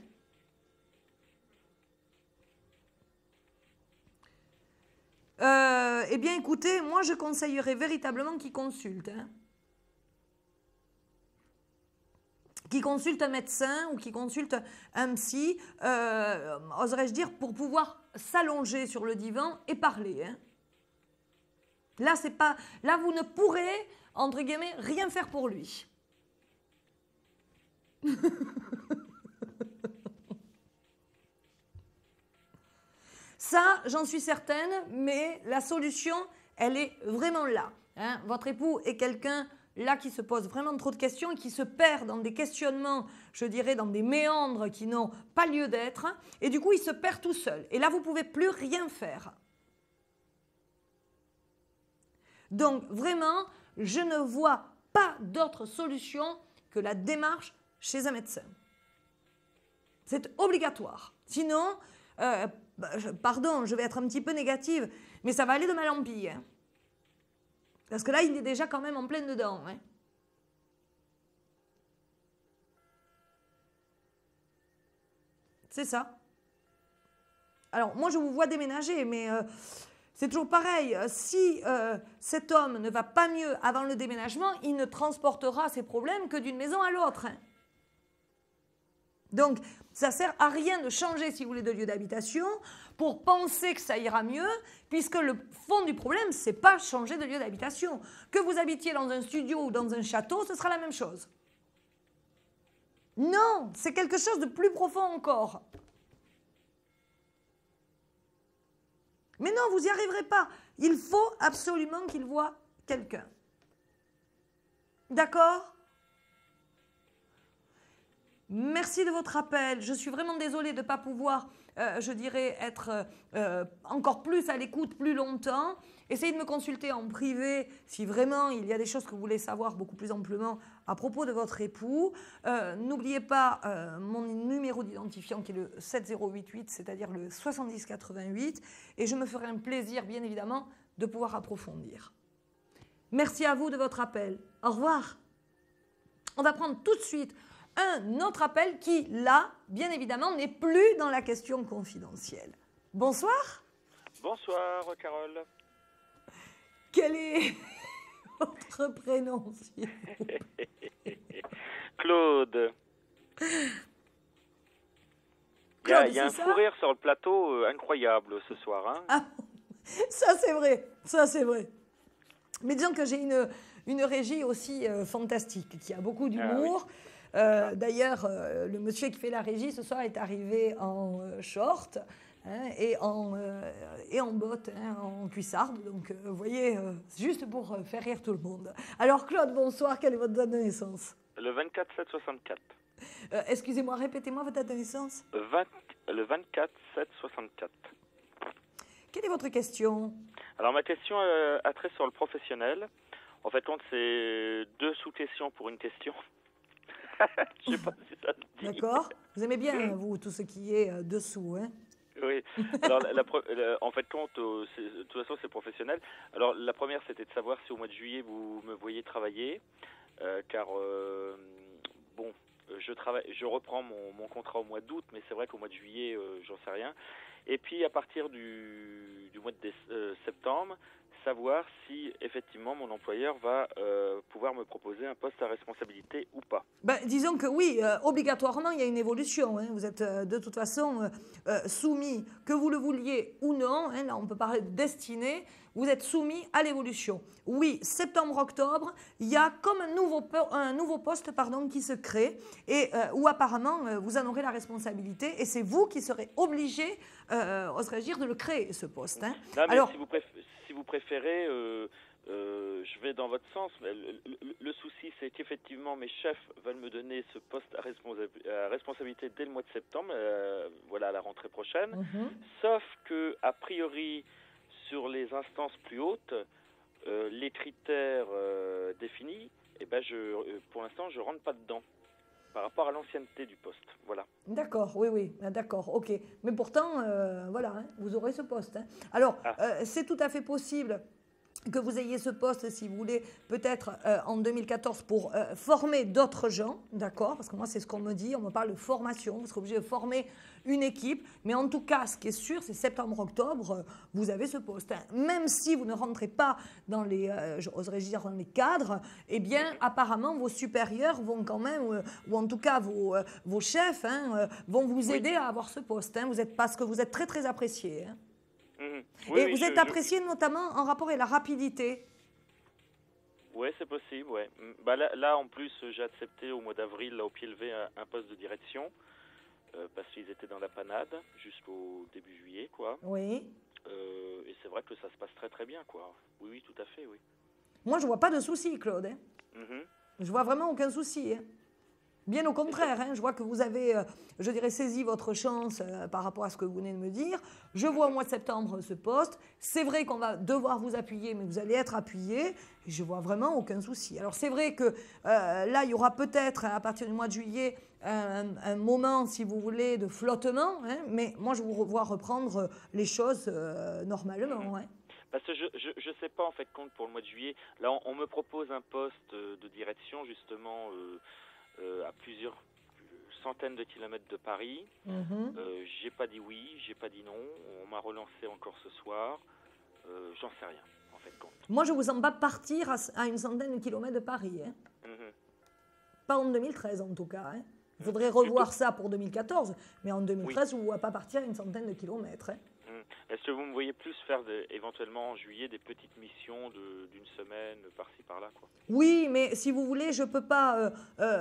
Eh bien, écoutez, moi, je conseillerais véritablement qu'il consulte. Hein. Qu'il consulte un médecin ou qu'il consulte un psy, oserais-je dire, pour pouvoir s'allonger sur le divan et parler. Hein. Là, c'est pas, là, vous ne pourrez, entre guillemets, rien faire pour lui. Ça, j'en suis certaine, mais la solution, elle est vraiment là. Hein. Votre époux est quelqu'un là qui se pose vraiment trop de questions et qui se perd dans des questionnements, je dirais, dans des méandres qui n'ont pas lieu d'être. Et du coup, il se perd tout seul. Et là, vous ne pouvez plus rien faire. Donc, vraiment, je ne vois pas d'autre solution que la démarche chez un médecin. C'est obligatoire. Sinon... pardon, je vais être un petit peu négative, mais ça va aller de mal en pis. Hein. Parce que là, il est déjà quand même en plein dedans. Hein. C'est ça. Alors, moi, je vous vois déménager, mais c'est toujours pareil. Si cet homme ne va pas mieux avant le déménagement, il ne transportera ses problèmes que d'une maison à l'autre. Hein. Donc, ça ne sert à rien de changer, si vous voulez, de lieu d'habitation pour penser que ça ira mieux, puisque le fond du problème, ce n'est pas changer de lieu d'habitation. Que vous habitiez dans un studio ou dans un château, ce sera la même chose. Non, c'est quelque chose de plus profond encore. Mais non, vous n'y arriverez pas. Il faut absolument qu'il voie quelqu'un. D'accord ? Merci de votre appel. Je suis vraiment désolée de ne pas pouvoir, je dirais, être encore plus à l'écoute plus longtemps. Essayez de me consulter en privé si vraiment il y a des choses que vous voulez savoir beaucoup plus amplement à propos de votre époux. N'oubliez pas mon numéro d'identifiant qui est le 7088, c'est-à-dire le 7088. Et je me ferai un plaisir, bien évidemment, de pouvoir approfondir. Merci à vous de votre appel. Au revoir. On va prendre tout de suite un autre appel qui, là, bien évidemment, n'est plus dans la question confidentielle. Bonsoir. Bonsoir, Carole. Quel est votre prénom, s'il vous plaît? Claude. Claude, Il y a un c'est ça? fou rire sur le plateau incroyable ce soir. Hein. Ah, ça, c'est vrai. Ça, c'est vrai. Mais disons que j'ai une régie aussi fantastique, qui a beaucoup d'humour. oui. D'ailleurs, le monsieur qui fait la régie ce soir est arrivé en short et en bottes, en cuissarde. Donc, vous voyez, juste pour faire rire tout le monde. Alors, Claude, bonsoir. Quelle est votre date de naissance? Le 24-7-64. Excusez-moi, répétez-moi votre date de naissance. Le 24-7-64. Quelle est votre question? Alors, ma question a trait sur le professionnel. En fait, c'est 2 sous-questions pour une question. Je sais pas si ça se dit. D'accord. Vous aimez bien, vous, tout ce qui est dessous, hein? Oui. Alors, en fait, de toute façon, c'est professionnel. Alors, la première, c'était de savoir si au mois de juillet, vous me voyez travailler. Car, je reprends mon contrat au mois d'août, mais c'est vrai qu'au mois de juillet, j'en sais rien. Et puis, à partir du mois de septembre, savoir si, effectivement, mon employeur va pouvoir me proposer un poste à responsabilité ou pas. Ben, disons que oui, obligatoirement, il y a une évolution. Hein. Vous êtes de toute façon soumis, que vous le vouliez ou non, hein, là on peut parler de destinée, vous êtes soumis à l'évolution. Oui, septembre-octobre, il y a comme un nouveau poste qui se crée et où apparemment vous en aurez la responsabilité et c'est vous qui serez obligé, oserais-je dire, de le créer, ce poste. Hein. Non, mais alors, si vous préférez, je vais dans votre sens. Mais le souci, c'est qu'effectivement, mes chefs veulent me donner ce poste à responsabilité dès le mois de septembre, voilà, à la rentrée prochaine. Sauf que, a priori, sur les instances plus hautes, les critères définis, eh ben pour l'instant, je ne rentre pas dedans par rapport à l'ancienneté du poste. Voilà. D'accord, oui, d'accord, ok. Mais pourtant, voilà, hein, vous aurez ce poste. Hein. Alors, c'est tout à fait possible que vous ayez ce poste, si vous voulez, peut-être en 2014 pour former d'autres gens, d'accord? Parce que moi, c'est ce qu'on me dit, on me parle de formation, vous serez obligé de former une équipe. Mais en tout cas, ce qui est sûr, c'est septembre-octobre, vous avez ce poste. Hein. Même si vous ne rentrez pas dans les, j'oserais dire, dans les cadres, eh bien, apparemment, vos supérieurs vont quand même, ou en tout cas vos chefs, hein, vont vous aider à avoir ce poste. Hein. Parce que vous êtes très, très apprécié. Hein. Oui, et vous êtes apprécié notamment en rapport avec la rapidité. Oui, c'est possible, ouais. Bah là, en plus, j'ai accepté au mois d'avril, là, au pied levé, un poste de direction, parce qu'ils étaient dans la panade jusqu'au début juillet, quoi. Oui. Et c'est vrai que ça se passe très, très bien, quoi. Oui, tout à fait, oui. Moi, je vois pas de souci, Claude. Hein. Je vois vraiment aucun souci. Hein. Bien au contraire, hein, je vois que vous avez, je dirais, saisi votre chance par rapport à ce que vous venez de me dire. Je vois au mois de septembre ce poste. C'est vrai qu'on va devoir vous appuyer, mais vous allez être appuyé. Et je vois vraiment aucun souci. Alors c'est vrai que là, il y aura peut-être, à partir du mois de juillet, un moment, si vous voulez, de flottement. Hein, mais moi, je vous vois reprendre les choses normalement. Hein. Parce que je sais pas, en fait, compte pour le mois de juillet. Là, on me propose un poste de direction, justement... à plusieurs centaines de kilomètres de Paris. J'ai pas dit oui, j'ai pas dit non. On m'a relancé encore ce soir. J'en sais rien, en fait, compte. Moi, je vous en bats partir à une centaine de kilomètres de Paris. Hein. Pas en 2013, en tout cas. Hein. Il faudrait revoir ça pour 2014. Mais en 2013, je ne vous vois pas partir à une centaine de kilomètres. Hein. Est-ce que vous me voyez plus faire éventuellement en juillet des petites missions d'une semaine par-ci par-là, quoi? Oui, mais si vous voulez, je peux pas,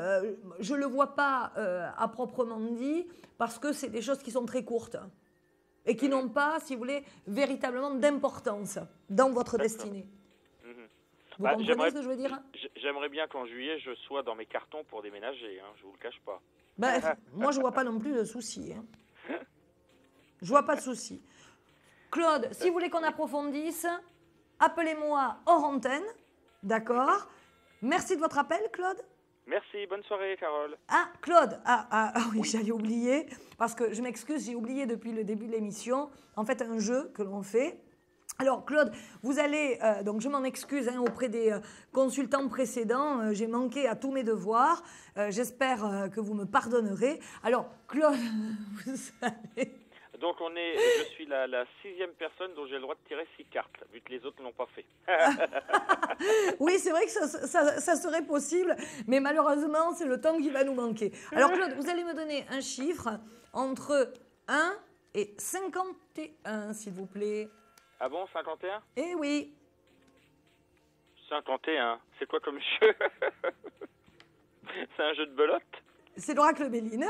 je le vois pas à proprement dit parce que c'est des choses qui sont très courtes. et qui n'ont pas, si vous voulez, véritablement d'importance dans votre destinée. Vous comprenez ce que je veux dire? J'aimerais bien qu'en juillet, je sois dans mes cartons pour déménager, hein, je vous le cache pas. Ben, moi, je ne vois pas non plus de souci. Hein. Je vois pas de souci. Claude, si vous voulez qu'on approfondisse, appelez-moi hors antenne, d'accord? Merci de votre appel, Claude. Merci, bonne soirée, Carole. Ah, Claude, oui, j'allais oublier, parce que je m'excuse, j'ai oublié depuis le début de l'émission, en fait, un jeu que l'on fait. Alors, Claude, vous allez, donc je m'en excuse auprès des consultants précédents, j'ai manqué à tous mes devoirs, j'espère que vous me pardonnerez. Alors, Claude, vous allez... Donc je suis la 6e personne dont j'ai le droit de tirer 6 cartes, vu que les autres ne l'ont pas fait. Oui, c'est vrai que ça serait possible, mais malheureusement, c'est le temps qui va nous manquer. Alors, Claude, vous allez me donner un chiffre entre 1 et 51, s'il vous plaît. Ah bon, 51? Eh oui. 51, c'est quoi comme jeu? C'est un jeu de belote? C'est l'oracle Béline.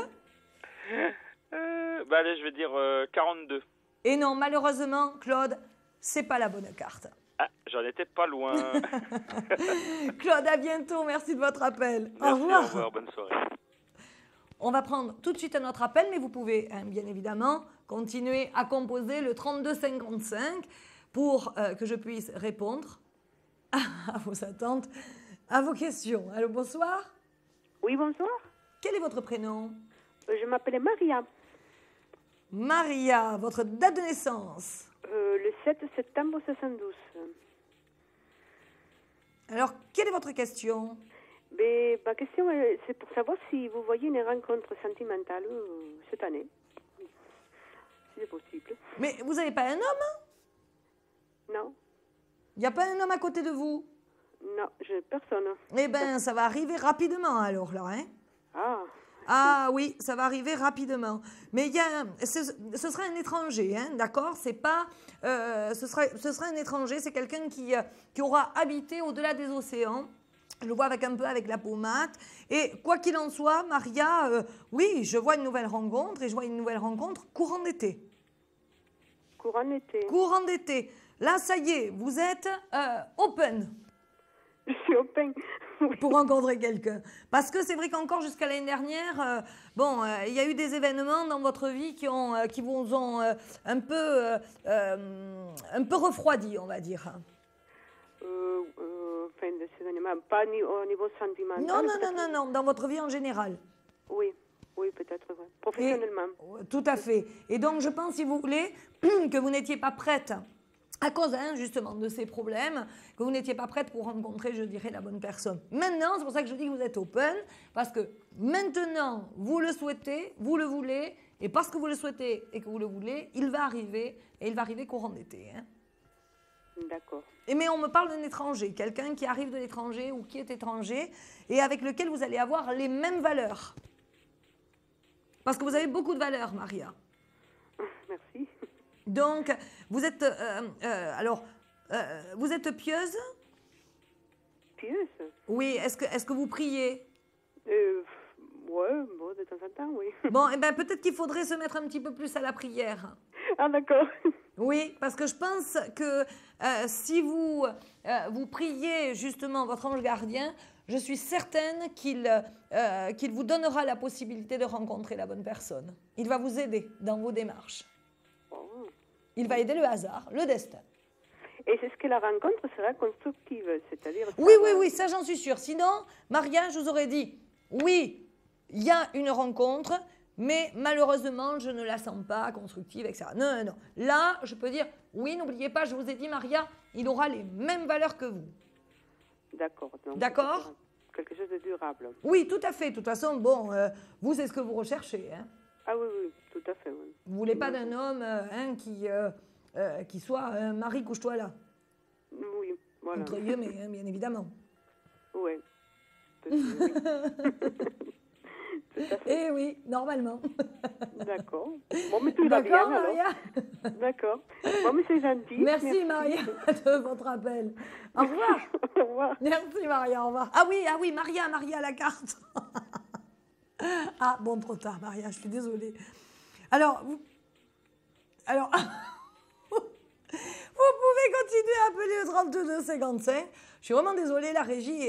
Allez, je vais dire 42. Et non, malheureusement, Claude, c'est pas la bonne carte. Ah, j'en étais pas loin. Claude, à bientôt, merci de votre appel. Merci, au revoir. Au revoir, bonne soirée. On va prendre tout de suite un autre appel, mais vous pouvez, bien évidemment, continuer à composer le 3255 pour que je puisse répondre à vos attentes, à vos questions. Allô, bonsoir. Oui, bonsoir. Quel est votre prénom? Je m'appelle Maria. Maria, votre date de naissance? Le 7 septembre 72. Alors, quelle est votre question? Mais ma question, c'est pour savoir si vous voyez une rencontre sentimentale cette année. Si c'est possible. Mais vous n'avez pas un homme? Non. Il n'y a pas un homme à côté de vous? Non, j'ai personne. Eh bien, ça va arriver rapidement alors, là, hein? Ah. Ah oui, ça va arriver rapidement. Mais ce sera un étranger, hein, d'accord? C'est pas, ce sera un étranger, c'est quelqu'un qui aura habité au-delà des océans. Je le vois avec la peau mate. Et quoi qu'il en soit, Maria, oui, je vois une nouvelle rencontre et je vois une nouvelle rencontre courant d'été. Courant d'été. Courant d'été. Là, ça y est, vous êtes open. Je suis open. Pour rencontrer quelqu'un. Parce que c'est vrai qu'encore jusqu'à l'année dernière, il y a eu des événements dans votre vie qui vous ont un peu refroidi, on va dire. Enfin, de ces événements, pas au niveau sentimental. Non, dans votre vie en général. Oui, peut-être, ouais. Professionnellement. Tout à fait. Et donc, je pense, si vous voulez, que vous n'étiez pas prête, à cause justement de ces problèmes, que vous n'étiez pas prête pour rencontrer, je dirais, la bonne personne. Maintenant, c'est pour ça que je dis que vous êtes open, parce que maintenant, vous le souhaitez, vous le voulez, et parce que vous le souhaitez et que vous le voulez, il va arriver, et il va arriver courant d'été. Hein. D'accord. Mais on me parle d'un étranger, quelqu'un qui arrive de l'étranger ou qui est étranger, et avec lequel vous allez avoir les mêmes valeurs. Parce que vous avez beaucoup de valeurs, Maria. Merci. Donc, vous êtes, vous êtes pieuse? Pieuse? Oui, est-ce que vous priez? Ouais, de temps en temps, oui. Bon, peut-être qu'il faudrait se mettre un petit peu plus à la prière. Ah, d'accord. Oui, parce que je pense que si vous priez justement votre ange gardien, je suis certaine qu'il vous donnera la possibilité de rencontrer la bonne personne. Il va vous aider dans vos démarches. Oh. Il va aider le hasard, le destin. Et c'est ce que la rencontre sera constructive, c'est-à-dire... Oui, ça j'en suis sûre. Sinon, Maria, je vous aurais dit, oui, il y a une rencontre, mais malheureusement, je ne la sens pas constructive, etc. Non. Là, je peux dire, oui, n'oubliez pas, je vous ai dit, Maria, il aura les mêmes valeurs que vous. D'accord. D'accord? Quelque chose de durable. Oui, tout à fait. De toute façon, vous, c'est ce que vous recherchez. Hein. Ah oui, tout à fait. Oui. Vous ne voulez pas d'un homme qui soit Marie, couche-toi là. Oui, voilà. Entre guillemets, hein, bien évidemment. Oui. Eh oui, normalement. D'accord. Bon, mais tout va bien, alors. Maria. D'accord. Bon, mais c'est gentil. Merci, Maria, de votre appel. Au revoir. Au revoir. Merci, Maria, au revoir. Ah oui, Maria, la carte. Ah, bon, trop tard, Maria, je suis désolée. Alors, Alors, vous pouvez continuer à appeler le 32 55. Je suis vraiment désolée, la régie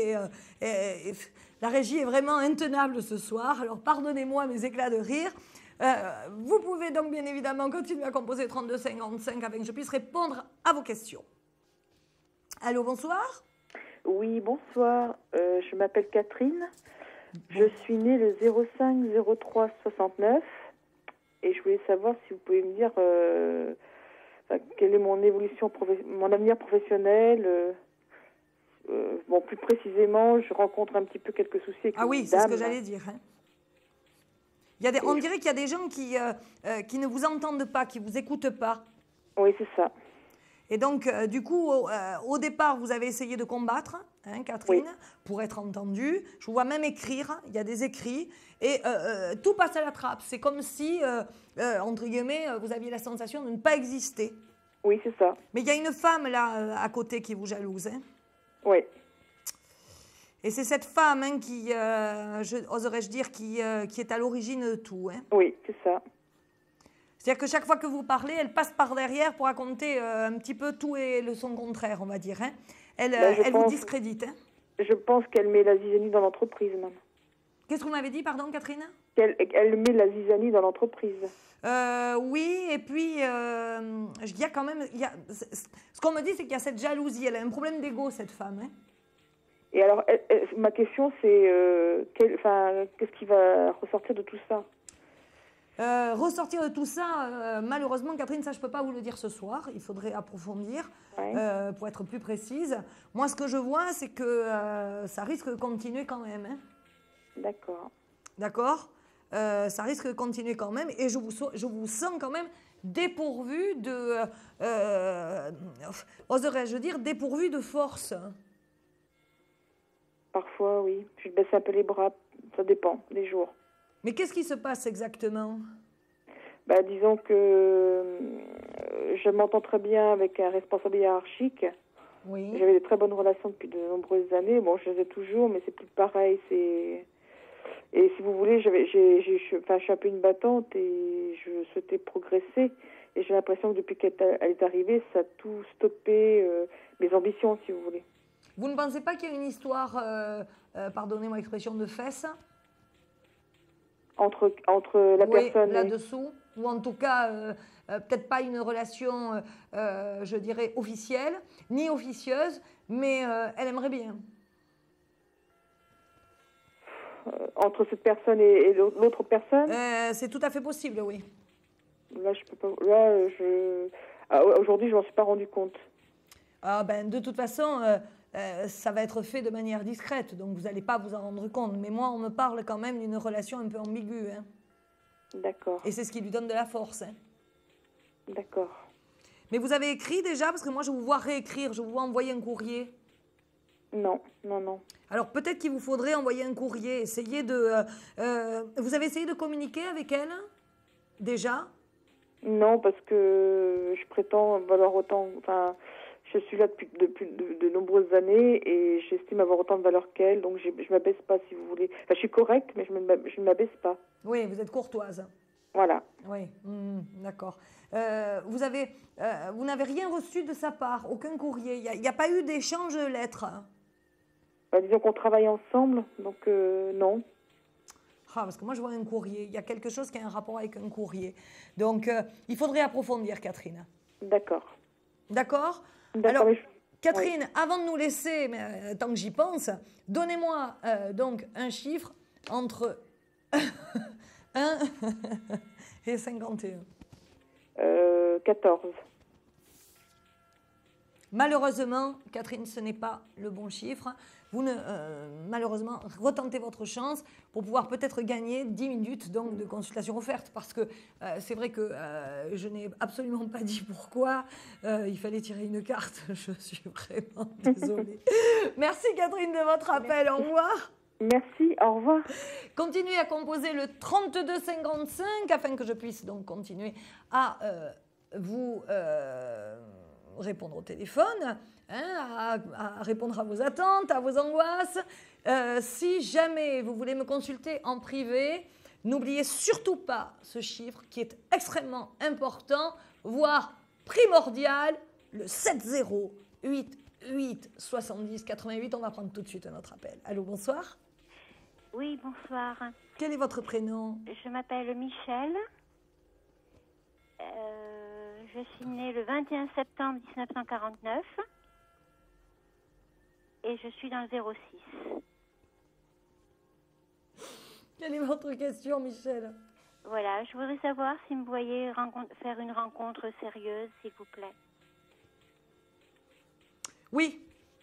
est vraiment intenable ce soir. Alors, pardonnez-moi mes éclats de rire. Vous pouvez donc bien évidemment continuer à composer 32 55 afin que je puisse répondre à vos questions. Allô, bonsoir. Oui, bonsoir. Je m'appelle Catherine. Je suis née le 05 03 69 et je voulais savoir si vous pouvez me dire quelle est mon évolution, mon avenir professionnel. Bon, plus précisément, je rencontre un petit peu quelques soucis avec Ah oui, une c'est ce dame. que j'allais dire. Hein. On dirait qu'il y a des gens qui ne vous entendent pas, qui ne vous écoutent pas. Oui, c'est ça. Et donc, du coup, au départ, vous avez essayé de combattre, hein, Catherine, Oui. pour être entendue. Je vous vois même écrire, il y a des écrits. Et tout passe à la trappe. C'est comme si, entre guillemets, vous aviez la sensation de ne pas exister. Oui, c'est ça. Mais il y a une femme, là, à côté, qui vous jalouse. Hein. Oui. Et c'est cette femme hein, qui, oserais-je dire, qui est à l'origine de tout. Hein. Oui, c'est ça. C'est-à-dire que chaque fois que vous parlez, elle passe par derrière pour raconter un petit peu tout et le son contraire, on va dire. Hein. Elle vous discrédite. Hein. Je pense qu'elle met la zizanie dans l'entreprise, même. Qu'est-ce que vous m'avez dit, pardon, Catherine? Elle met la zizanie dans l'entreprise. Oui, et puis, il y a quand même... ce qu'on me dit, c'est qu'il y a cette jalousie. Elle a un problème d'ego, cette femme. Hein. Et alors, ma question, c'est qu'est-ce qui va ressortir de tout ça? Ressortir de tout ça, malheureusement, Catherine, ça je ne peux pas vous le dire ce soir, il faudrait approfondir pour être plus précise. Moi, ce que je vois, c'est que ça risque de continuer quand même. Hein. D'accord. D'accord ça risque de continuer quand même et je vous sens quand même dépourvu de, oserais-je dire, dépourvu de force. Parfois, oui. Je baisse un peu les bras, ça dépend des jours. Mais qu'est-ce qui se passe exactement? Disons que je m'entends très bien avec un responsable hiérarchique. Oui. J'avais de très bonnes relations depuis de nombreuses années. Bon, je les ai toujours, mais c'est plus pareil. Et si vous voulez, je suis un peu une battante et je souhaitais progresser. Et j'ai l'impression que depuis qu'elle est arrivée, ça a tout stoppé mes ambitions, si vous voulez. Vous ne pensez pas qu'il y a une histoire, pardonnez-moi l'expression, de fesses entre la personne là-dessous, ou en tout cas, peut-être pas une relation, je dirais, officielle, ni officieuse, mais elle aimerait bien. Entre cette personne et l'autre personne c'est tout à fait possible, oui. Là, je peux pas. Là, aujourd'hui, je m'en suis pas rendu compte. Ah de toute façon, ça va être fait de manière discrète, donc vous n'allez pas vous en rendre compte. Mais moi, on me parle quand même d'une relation un peu ambiguë. Hein. D'accord. Et c'est ce qui lui donne de la force. Hein. D'accord. Mais vous avez écrit déjà? Parce que moi, je vous vois réécrire, je vous vois envoyer un courrier. Non. Alors peut-être qu'il vous faudrait envoyer un courrier, essayer de... vous avez essayé de communiquer avec elle déjà? Non, parce que je prétends valoir autant... Enfin, je suis là depuis de nombreuses années et j'estime avoir autant de valeur qu'elle, donc je ne m'abaisse pas, si vous voulez. Enfin, je suis correcte, mais je ne m'abaisse pas. Oui, vous êtes courtoise. Voilà. Oui, d'accord. Vous n'avez rien reçu de sa part, aucun courrier. Il n'y a pas eu d'échange de lettres. Disons qu'on travaille ensemble, donc non. Ah, parce que moi, je vois un courrier. Il y a quelque chose qui a un rapport avec un courrier. Donc, il faudrait approfondir, Catherine. D'accord. D'accord. Alors, Catherine, avant de nous laisser, mais, tant que j'y pense, donnez-moi donc un chiffre entre 1 et 51. 14. Malheureusement, Catherine, ce n'est pas le bon chiffre. Vous malheureusement, retentez votre chance pour pouvoir peut-être gagner 10 minutes donc, de consultation offerte. Parce que c'est vrai que je n'ai absolument pas dit pourquoi. Il fallait tirer une carte. Je suis vraiment désolée. Merci Catherine de votre appel. Au revoir. Merci, au revoir. Continuez à composer le 3255 afin que je puisse donc continuer à vous répondre au téléphone, hein, à répondre à vos attentes, à vos angoisses. Si jamais vous voulez me consulter en privé, N'oubliez surtout pas ce chiffre qui est extrêmement important, voire primordial, le 7088 70 88. On va prendre tout de suite un autre appel. Allô, bonsoir. Oui, bonsoir. Quel est votre prénom? Je m'appelle Michel. Je suis née le 21 septembre 1949 et je suis dans le 06. Quelle est votre question, Michel? Voilà, je voudrais savoir si vous voyez faire une rencontre sérieuse, s'il vous plaît. Oui.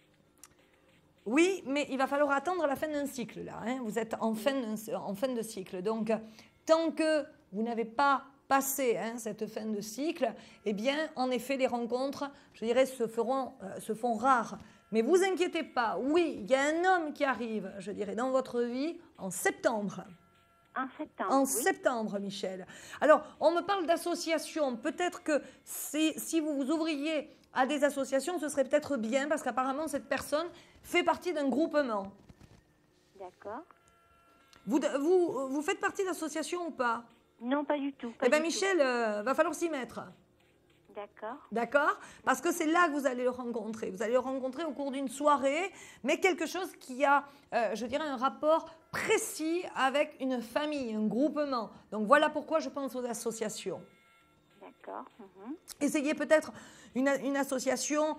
Oui, mais il va falloir attendre la fin d'un cycle, là. Hein. Vous êtes en fin de cycle. Donc, tant que vous n'avez pas passé cette fin de cycle, eh bien, en effet, les rencontres, je dirais, se font rares. Mais vous inquiétez pas. Oui, il y a un homme qui arrive, je dirais, dans votre vie en septembre. En septembre, En oui. septembre, Michel. Alors, on me parle d'associations. Peut-être que si vous vous ouvriez à des associations, ce serait peut-être bien, parce qu'apparemment, cette personne fait partie d'un groupement. D'accord. Vous faites partie d'associations ou pas? Non, pas du tout. Eh bien, Michel, va falloir s'y mettre. D'accord. D'accord? Parce que c'est là que vous allez le rencontrer. Vous allez le rencontrer au cours d'une soirée, mais quelque chose qui a, je dirais, un rapport précis avec une famille, un groupement. Donc voilà pourquoi je pense aux associations. D'accord. Essayez peut-être une association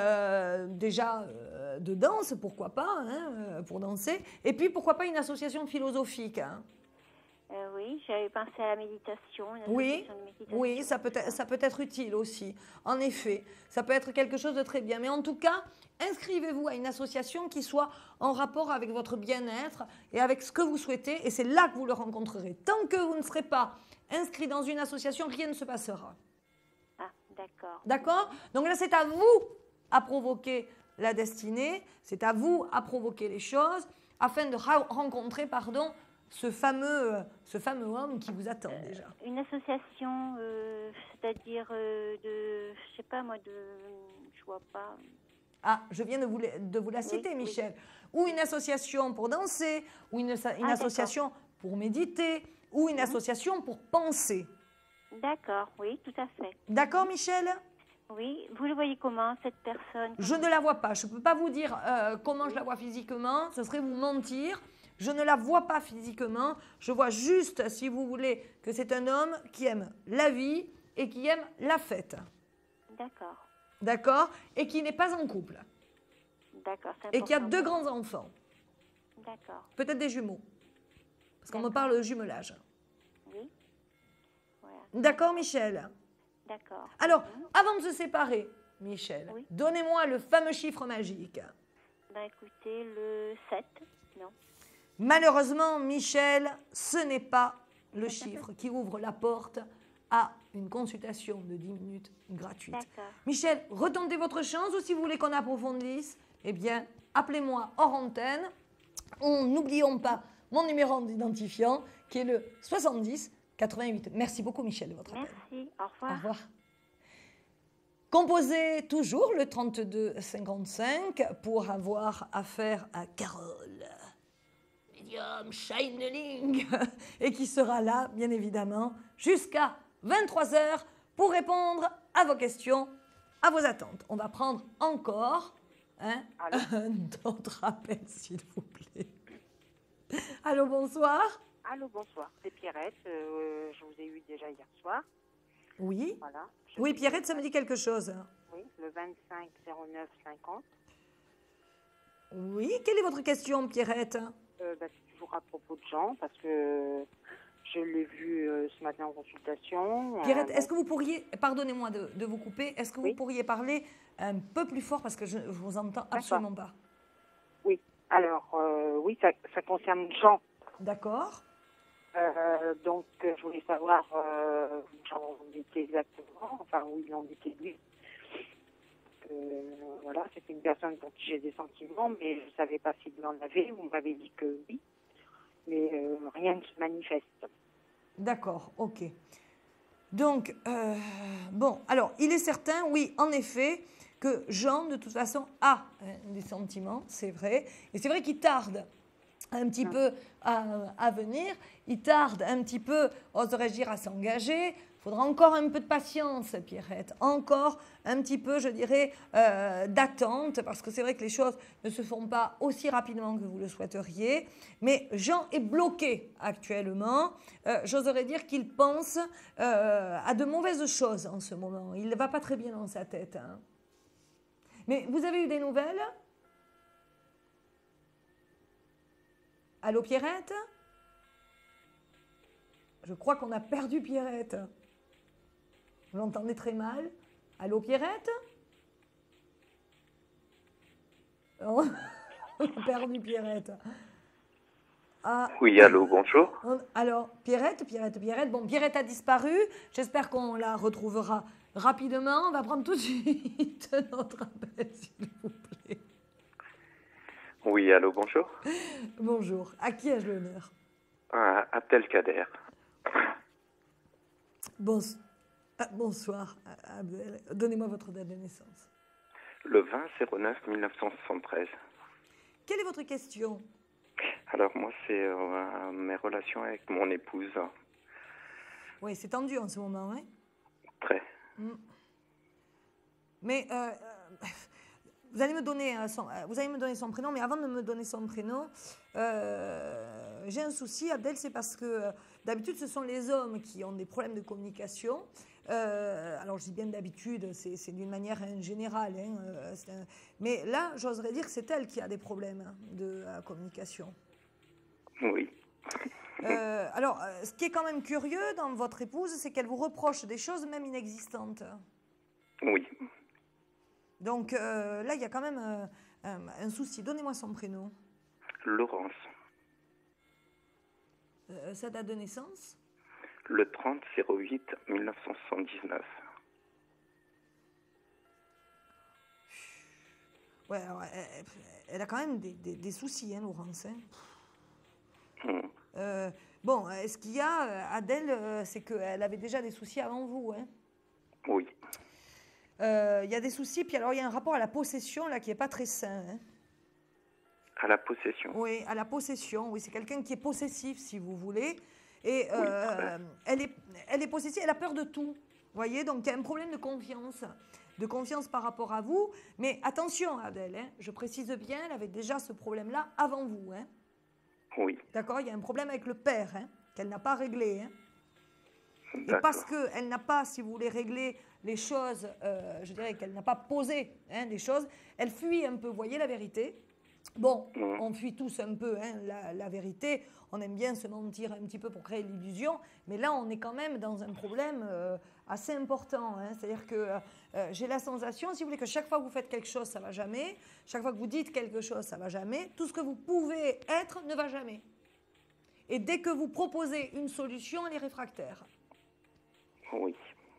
déjà de danse, pourquoi pas, pour danser. Et puis pourquoi pas une association philosophique. Hein. Oui, j'avais pensé à la méditation. Oui, oui, ça peut être utile aussi. En effet, ça peut être quelque chose de très bien. Mais en tout cas, inscrivez-vous à une association qui soit en rapport avec votre bien-être et avec ce que vous souhaitez. Et c'est là que vous le rencontrerez. Tant que vous ne serez pas inscrit dans une association, rien ne se passera. Ah, d'accord. D'accord? Donc là, c'est à vous à provoquer la destinée. C'est à vous à provoquer les choses afin de rencontrer, ce fameux homme qui vous attend déjà. Une association, c'est-à-dire je sais pas moi, je vois pas. Ah, je viens de vous la citer, Oui, Michel. Ou une association pour danser, ou une association pour méditer, ou une association pour penser. D'accord, oui, tout à fait. D'accord, Michel? Oui, vous le voyez comment, cette personne? Je ne la vois pas. Je ne peux pas vous dire comment je la vois physiquement. Ce serait vous mentir. Je ne la vois pas physiquement. Je vois juste, si vous voulez, que c'est un homme qui aime la vie et qui aime la fête. D'accord. D'accord? Et qui n'est pas en couple. D'accord, c'est Et qui a important. 2 grands-enfants. D'accord, Peut-être des jumeaux. Parce qu'on me D'accord. parle de jumelage. oui. Voilà, D'accord, Michel? d'accord. Alors, avant de se séparer, Michel, Oui. donnez-moi le fameux chiffre magique. Ben écoutez, le 7, non. Malheureusement, Michel, ce n'est pas le chiffre qui ouvre la porte à une consultation de 10 minutes gratuite. D'accord. Michel, retentez votre chance ou si vous voulez qu'on approfondisse, eh bien, appelez-moi hors antenne. N'oublions pas mon numéro d'identifiant qui est le 70 88. Merci beaucoup, Michel, de votre appel. Merci, au revoir. Au revoir. Composez toujours le 32 55 pour avoir affaire à Carole, médium channeling, et qui sera là, bien évidemment, jusqu'à 23h pour répondre à vos questions, à vos attentes. On va prendre encore un autre appel, s'il vous plaît. Allô, bonsoir. Allô, bonsoir. C'est Pierrette. Je vous ai eu déjà hier soir. Oui. Voilà. Oui, Pierrette, ça me dit quelque chose. Oui, le 25 09 50. Oui, quelle est votre question, Pierrette? C'est toujours à propos de Jean, parce que je l'ai vu ce matin en consultation. Pierrette, est-ce que vous pourriez, pardonnez-moi de vous couper, est-ce que Oui. vous pourriez parler un peu plus fort parce que je ne vous entends absolument pas? Oui, alors, oui, ça concerne Jean. D'accord. Donc, je voulais savoir où Jean était exactement, enfin, où il en était lui. Voilà, c'était une personne pour qui j'ai des sentiments, mais je ne savais pas s'il en avait. Vous m'avez dit que oui, mais rien ne se manifeste. D'accord, ok. Donc, bon, alors, il est certain, oui, en effet, que Jean, de toute façon, a des sentiments, c'est vrai. Et c'est vrai qu'il tarde un petit peu à venir. Il tarde un petit peu, oserais-je dire, à s'engager. Il faudra encore un peu de patience, Pierrette. Encore un petit peu, je dirais, d'attente, parce que c'est vrai que les choses ne se font pas aussi rapidement que vous le souhaiteriez. Mais Jean est bloqué actuellement. J'oserais dire qu'il pense à de mauvaises choses en ce moment. Il ne va pas très bien dans sa tête. Hein. Mais vous avez eu des nouvelles ? Allô, Pierrette ? Je crois qu'on a perdu Pierrette. Vous l'entendez très mal. Allô, Pierrette ? On a perdu Pierrette. Ah. Oui, allô, bonjour. Alors, Pierrette. Bon, Pierrette a disparu. J'espère qu'on la retrouvera rapidement. On va prendre tout de suite notre appel, s'il vous plaît. Oui, allô, bonjour. Bonjour. À qui ai-je l'honneur ? Abdelkader. Bonsoir, Abdel. Donnez-moi votre date de naissance. Le 20/09/1973. Quelle est votre question ? Alors, moi, c'est mes relations avec mon épouse. Oui, c'est tendu en ce moment, hein ? Très. Mais vous allez me donner son prénom, mais avant de me donner son prénom, j'ai un souci, Abdel, c'est parce que d'habitude, ce sont les hommes qui ont des problèmes de communication. Alors, je dis bien d'habitude, c'est d'une manière générale. Hein, mais là, j'oserais dire que c'est elle qui a des problèmes de communication. Oui. Alors, ce qui est quand même curieux dans votre épouse, c'est qu'elle vous reproche des choses même inexistantes. Oui. Donc là, il y a quand même un souci. Donnez-moi son prénom. Laurence. Sa date de naissance ? Le 30/08/1979. Ouais, alors, elle a quand même des soucis, hein, Laurence. Hein. Bon, ce qu'il y a, Adèle, c'est qu'elle avait déjà des soucis avant vous. Hein. Oui. Il y a des soucis, puis alors il y a un rapport à la possession là qui n'est pas très sain. Hein. À la possession. Oui, à la possession. Oui, c'est quelqu'un qui est possessif, si vous voulez. Et elle est possessive, elle a peur de tout. Vous voyez, donc il y a un problème de confiance par rapport à vous. Mais attention, Adèle, hein, je précise bien, elle avait déjà ce problème-là avant vous. Hein. Oui. D'accord, il y a un problème avec le père, hein, qu'elle n'a pas réglé. Hein. Et parce qu'elle n'a pas, si vous voulez, réglé les choses, je dirais qu'elle n'a pas posé les choses, elle fuit un peu, vous voyez la vérité. Bon, on fuit tous un peu la vérité, on aime bien se mentir un petit peu pour créer l'illusion, mais là on est quand même dans un problème assez important. Hein. C'est-à-dire que j'ai la sensation, si vous voulez, que chaque fois que vous faites quelque chose, ça ne va jamais, chaque fois que vous dites quelque chose, ça ne va jamais, tout ce que vous pouvez être ne va jamais. Et dès que vous proposez une solution, elle est réfractaire. Oui.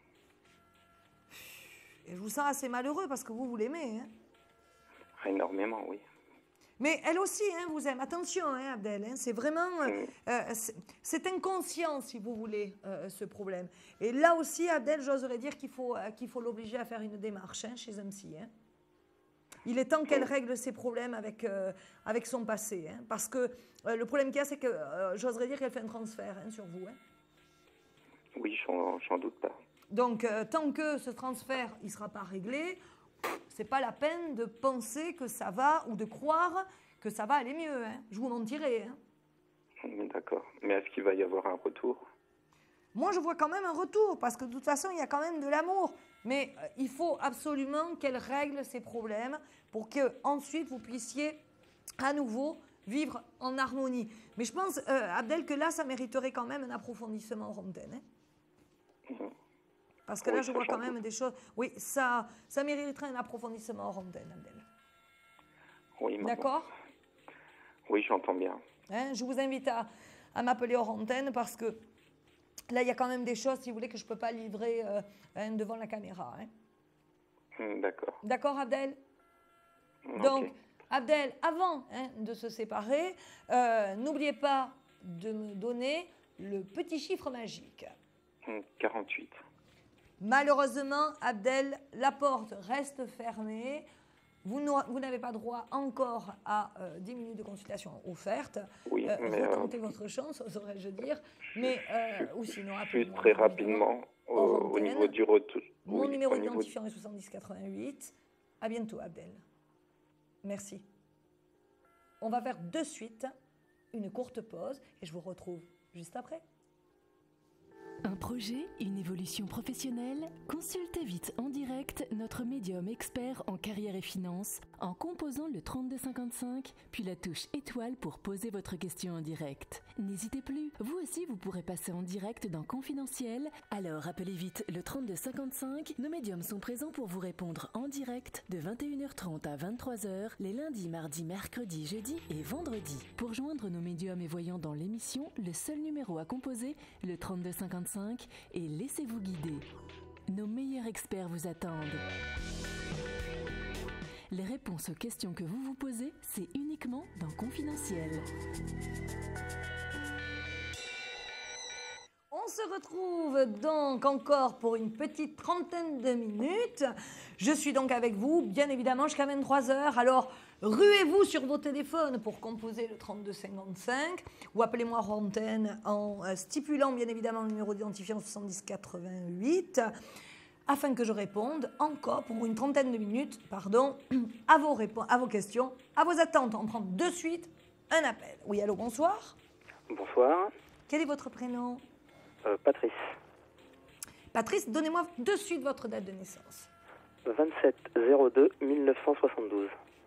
Et je vous sens assez malheureux parce que vous l'aimez. Hein. Énormément, oui. Mais elle aussi vous aime. Attention, Abdel, c'est vraiment... c'est inconscient, si vous voulez, ce problème. Et là aussi, Abdel, j'oserais dire qu'il faut l'obliger à faire une démarche chez un psy. Hein. Il est temps qu'elle règle ses problèmes avec son passé. Hein, parce que le problème qu'il y a, c'est que j'oserais dire qu'elle fait un transfert sur vous. Hein. Oui, j'en doute pas. Donc, tant que ce transfert il ne sera pas réglé, c'est pas la peine de penser que ça va ou de croire que ça va aller mieux. Hein. Je vous mentirai. Hein. D'accord. Mais est-ce qu'il va y avoir un retour ? Moi, je vois quand même un retour, parce que de toute façon, il y a quand même de l'amour. Mais il faut absolument qu'elle règle ses problèmes pour qu'ensuite, vous puissiez à nouveau vivre en harmonie. Mais je pense, Abdel, que là, ça mériterait quand même un approfondissement en antenne. Hein. Parce que là, je vois quand même des choses... Oui, ça mériterait un approfondissement en antenne, Abdel. Oui, d'accord ? Oui, j'entends bien. Hein, je vous invite à m'appeler hors antenne parce que là, il y a quand même des choses, si vous voulez, que je ne peux pas livrer devant la caméra. Hein. D'accord. D'accord, Abdel ? Okay. Donc, Abdel, avant de se séparer, n'oubliez pas de me donner le petit chiffre magique. 48. Malheureusement, Abdel, la porte reste fermée. vous n'avez pas droit encore à 10 minutes de consultation offerte. Oui, mais retentez votre chance, oserais-je dire. Mais, ou sinon, juste très rapidement, au niveau du retour. Mon numéro d'identifiant est 7088. À bientôt, Abdel. Merci. On va faire de suite une courte pause et je vous retrouve juste après. Un projet, une évolution professionnelle? Consultez vite en direct notre médium expert en carrière et finance en composant le 3255 puis la touche étoile pour poser votre question en direct. N'hésitez plus, vous aussi vous pourrez passer en direct dans Confidentiel. Alors appelez vite le 3255. Nos médiums sont présents pour vous répondre en direct de 21h30 à 23h les lundis, mardis, mercredis, jeudis et vendredis. Pour joindre nos médiums et voyants dans l'émission, le seul numéro à composer, le 3255, et laissez-vous guider. Nos meilleurs experts vous attendent. Les réponses aux questions que vous vous posez, c'est uniquement dans Confidentiel. On se retrouve donc encore pour une petite trentaine de minutes. Je suis donc avec vous, bien évidemment, jusqu'à 23h. Alors, ruez-vous sur vos téléphones pour composer le 3255 ou appelez-moi hors antenne en stipulant, bien évidemment, le numéro d'identifiant 7088 afin que je réponde encore pour une trentaine de minutes, à vos questions, à vos attentes. On prend de suite un appel. Oui, allô, bonsoir. Bonsoir. Quel est votre prénom ? Patrice. Patrice, donnez-moi de suite votre date de naissance. 27-02-1972.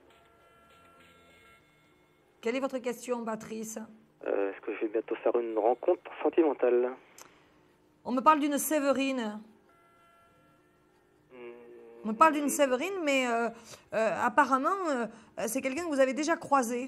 Quelle est votre question, Patrice ? Est-ce que je vais bientôt faire une rencontre sentimentale ? On me parle d'une Séverine. On me parle d'une Séverine, mais apparemment, c'est quelqu'un que vous avez déjà croisé.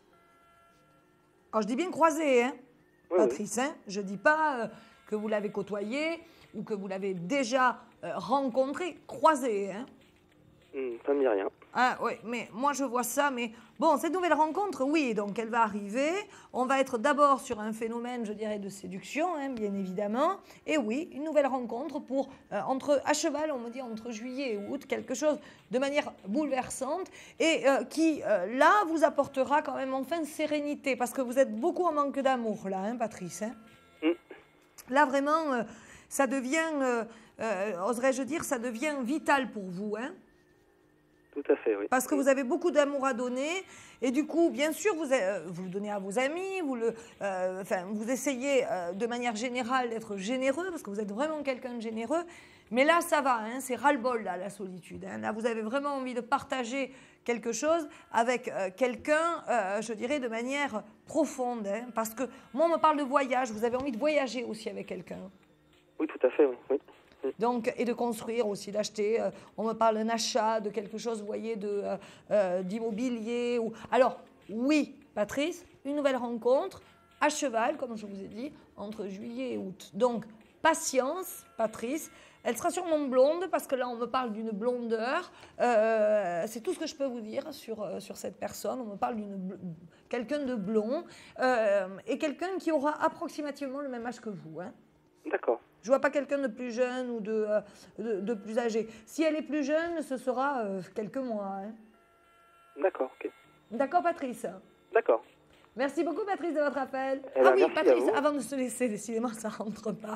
Alors, je dis bien croisé, hein, oui, Patrice. Hein, je ne dis pas que vous l'avez côtoyé ou que vous l'avez déjà rencontré, croisé. Hein. Ça ne me dit rien. Ah oui, mais moi je vois ça, mais bon, cette nouvelle rencontre, oui, donc elle va arriver. On va être d'abord sur un phénomène, je dirais, de séduction, hein, bien évidemment. Et oui, une nouvelle rencontre pour, à cheval, on me dit, entre juillet et août, quelque chose de manière bouleversante et qui, là, vous apportera quand même enfin sérénité, parce que vous êtes beaucoup en manque d'amour, là, hein, Patrice. Hein. Là, vraiment, ça devient, oserais-je dire, ça devient vital pour vous, hein. Tout à fait, oui. Parce que vous avez beaucoup d'amour à donner et du coup, bien sûr, vous le donnez à vos amis, vous essayez de manière générale d'être généreux parce que vous êtes vraiment quelqu'un de généreux. Mais là, ça va, hein, c'est ras-le-bol, là, la solitude. Hein. Là, vous avez vraiment envie de partager quelque chose avec quelqu'un, je dirais, de manière profonde. Hein, parce que moi, on me parle de voyage. Vous avez envie de voyager aussi avec quelqu'un. Oui, tout à fait, oui. Oui. Donc, et de construire aussi, d'acheter. On me parle d'un achat, de quelque chose, vous voyez, d'immobilier. Alors, oui, Patrice, une nouvelle rencontre à cheval, comme je vous ai dit, entre juillet et août. Donc, patience, Patrice. Elle sera sûrement blonde, parce que là, on me parle d'une blondeur. C'est tout ce que je peux vous dire sur cette personne. On me parle quelqu'un de blond et quelqu'un qui aura approximativement le même âge que vous. Hein. D'accord. Je ne vois pas quelqu'un de plus jeune ou de plus âgé. Si elle est plus jeune, ce sera quelques mois. Hein. D'accord, ok. D'accord, Patrice. D'accord. Merci beaucoup, Patrice, de votre appel. Oui, Patrice, avant de se laisser, décidément, ça ne rentre pas.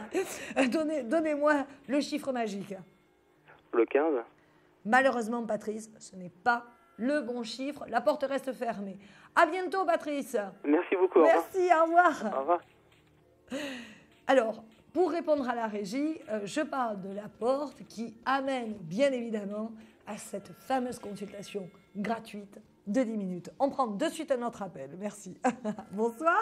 Donnez-moi le chiffre magique. Le 15. Malheureusement, Patrice, ce n'est pas le bon chiffre. La porte reste fermée. À bientôt, Patrice. Merci beaucoup. Merci, au revoir. Au revoir. Alors, pour répondre à la régie, je parle de la porte qui amène, bien évidemment, à cette fameuse consultation gratuite de 10 minutes. On prend de suite un autre appel. Merci. Bonsoir.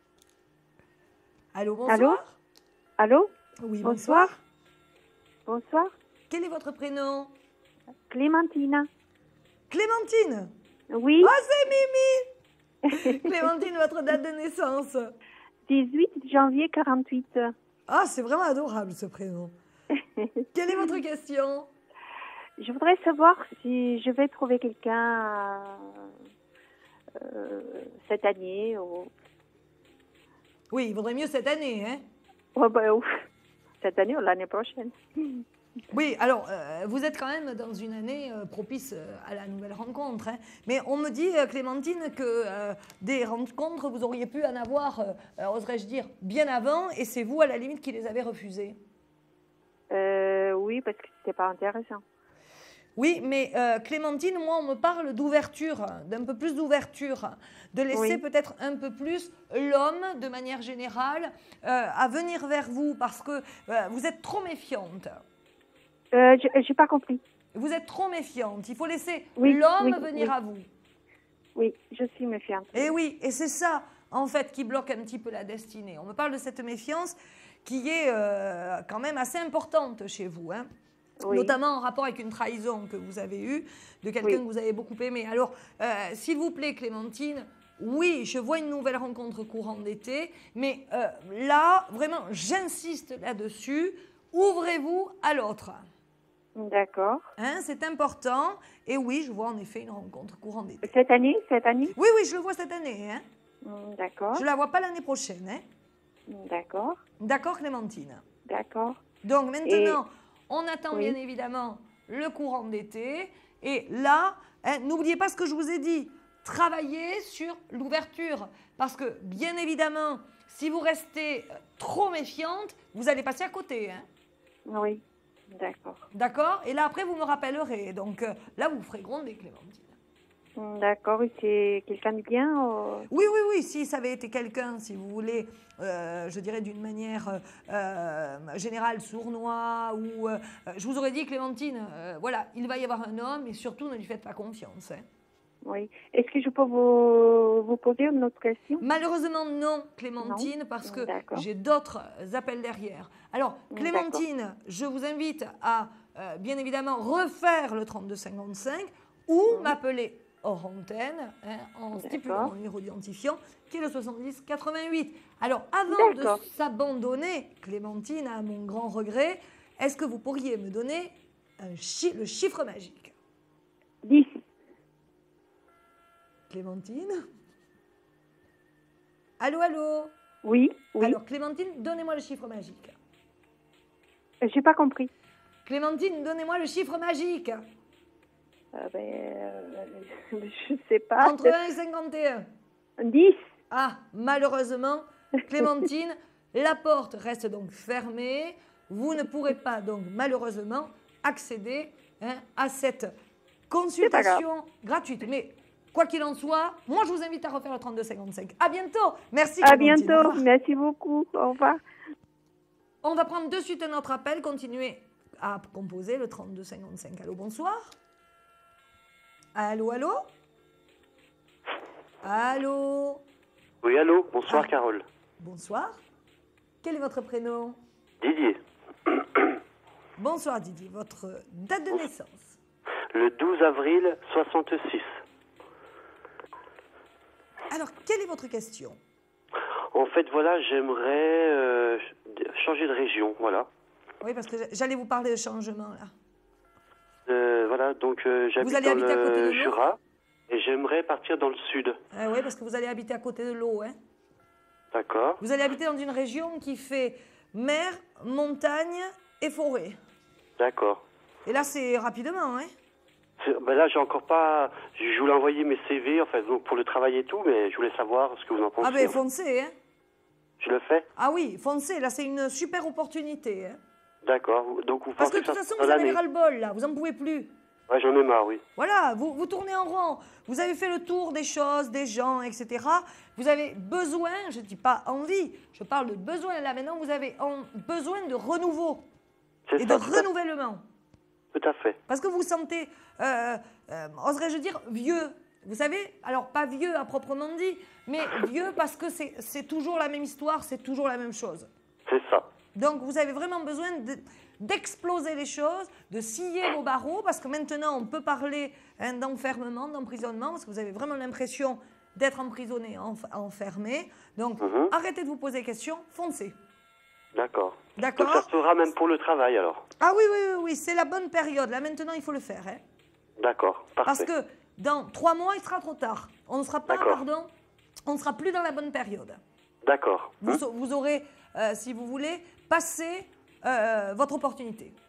Allô, bonsoir. Allô. Allô. Oui, bonsoir. Bonsoir. Quel est votre prénom? Clémentine. Clémentine? Oui. Oh, c'est Mimi. Clémentine, votre date de naissance? 18 janvier 48. Ah, c'est vraiment adorable ce prénom. Quelle est votre question? Je voudrais savoir si je vais trouver quelqu'un cette année. Ou... Oui, il vaudrait mieux cette année, hein? Oh, bah, cette année ou l'année prochaine. Oui, alors, vous êtes quand même dans une année propice à la nouvelle rencontre. Hein. Mais on me dit, Clémentine, que des rencontres, vous auriez pu en avoir, oserais-je dire, bien avant, et c'est vous, à la limite, qui les avez refusées. Oui, parce que c'était pas intéressant. Oui, mais Clémentine, moi, on me parle d'ouverture, d'un peu plus d'ouverture, de laisser peut-être un peu plus l'homme, de manière générale, à venir vers vous, parce que vous êtes trop méfiante. J'ai pas compris. Vous êtes trop méfiante. Il faut laisser l'homme venir à vous. Oui, je suis méfiante. Et oui, et c'est ça, en fait, qui bloque un petit peu la destinée. On me parle de cette méfiance qui est quand même assez importante chez vous, hein. Notamment en rapport avec une trahison que vous avez eue de quelqu'un que vous avez beaucoup aimé. Alors, s'il vous plaît, Clémentine, oui, je vois une nouvelle rencontre courant d'été, mais là, vraiment, j'insiste là-dessus, ouvrez-vous à l'autre. D'accord. Hein, c'est important. Et oui, je vois en effet une rencontre courant d'été. Cette année? Oui, oui, je le vois cette année. Hein. D'accord. Je ne la vois pas l'année prochaine. Hein. D'accord. D'accord, Clémentine. D'accord. Donc maintenant, on attend bien évidemment le courant d'été. Et là, hein, n'oubliez pas ce que je vous ai dit. Travaillez sur l'ouverture. Parce que, bien évidemment, si vous restez trop méfiante, vous allez passer à côté. Hein. Oui. D'accord. D'accord. Et là, après, vous me rappellerez. Donc, là, vous ferez gronder, Clémentine. D'accord. Et c'est quelqu'un de bien Oui, oui, oui. Si ça avait été quelqu'un, si vous voulez, je dirais d'une manière générale, sournois, ou je vous aurais dit, Clémentine, voilà, il va y avoir un homme, et surtout, ne lui faites pas confiance. Hein. Oui. Est-ce que je peux vous poser une autre question? Malheureusement, non, Clémentine, non. Parce que j'ai d'autres appels derrière. Alors, Clémentine, je vous invite à, bien évidemment, refaire le 3255 ou m'appeler hors antenne, hein, en stipulant mon numéro d'identifiant, qui est le 70 88. Alors, avant de s'abandonner, Clémentine, à mon grand regret, est-ce que vous pourriez me donner le chiffre magique? 10. Clémentine? Allô, allô? Oui, oui. Alors, Clémentine, donnez-moi le chiffre magique. J'ai pas compris. Clémentine, donnez-moi le chiffre magique. Je sais pas. Entre 1 et 51. 10. Ah, malheureusement, Clémentine, la porte reste donc fermée. Vous ne pourrez pas donc malheureusement accéder, hein, à cette consultation gratuite. Mais quoi qu'il en soit, moi je vous invite à refaire le 3255. À bientôt. Merci Clémentine. À bientôt. Merci beaucoup. Au revoir. On va prendre de suite un autre appel. Continuez à composer le 3255. Allô, bonsoir. Allô, allô? Allô? Oui, allô, bonsoir Carole. Bonsoir. Quel est votre prénom? Didier. Bonsoir Didier, votre date de naissance? Le 12 avril 66. Alors, quelle est votre question? En fait, voilà, j'aimerais changer de région, voilà. Oui, parce que j'allais vous parler de changement, là. Voilà, donc j'habite dans le Jura et j'aimerais partir dans le sud. Oui, parce que vous allez habiter à côté de l'eau, hein. D'accord. Vous allez habiter dans une région qui fait mer, montagne et forêt. D'accord. Et là, c'est rapidement, hein. Ben là, j'ai encore pas... Je voulais envoyer mes CV, enfin, donc pour le travail et tout, mais je voulais savoir ce que vous en pensez. Ah ben, foncez, hein. Je le fais? Ah oui, foncez, là, c'est une super opportunité, hein. D'accord. Donc vous Parce que de toute façon, vous avez ras-le-bol, là. Vous n'en pouvez plus. Ouais, j'en ai marre, oui. Voilà, vous tournez en rond. Vous avez fait le tour des choses, des gens, etc. Vous avez besoin, je ne dis pas envie, je parle de besoin. Là, maintenant, vous avez besoin de renouveau et de renouvellement. Tout à fait. Parce que vous vous sentez, oserais-je dire, vieux. Vous savez, alors pas vieux à proprement dit, mais vieux parce que c'est toujours la même histoire, c'est toujours la même chose. C'est ça. Donc, vous avez vraiment besoin d'exploser les choses, de scier vos barreaux, parce que maintenant, on peut parler, hein, d'enfermement, d'emprisonnement, parce que vous avez vraiment l'impression d'être emprisonné, enfermé. Donc, arrêtez de vous poser des questions, foncez. D'accord. D'accord. Donc, ça se fera même pour le travail, alors? Ah oui, oui, oui, oui, c'est la bonne période. Là, maintenant, il faut le faire. Hein. D'accord, parfait. Parce que dans 3 mois, il sera trop tard. On ne sera pas, pardon, on ne sera plus dans la bonne période. D'accord. Vous aurez, si vous voulez, passé votre opportunité.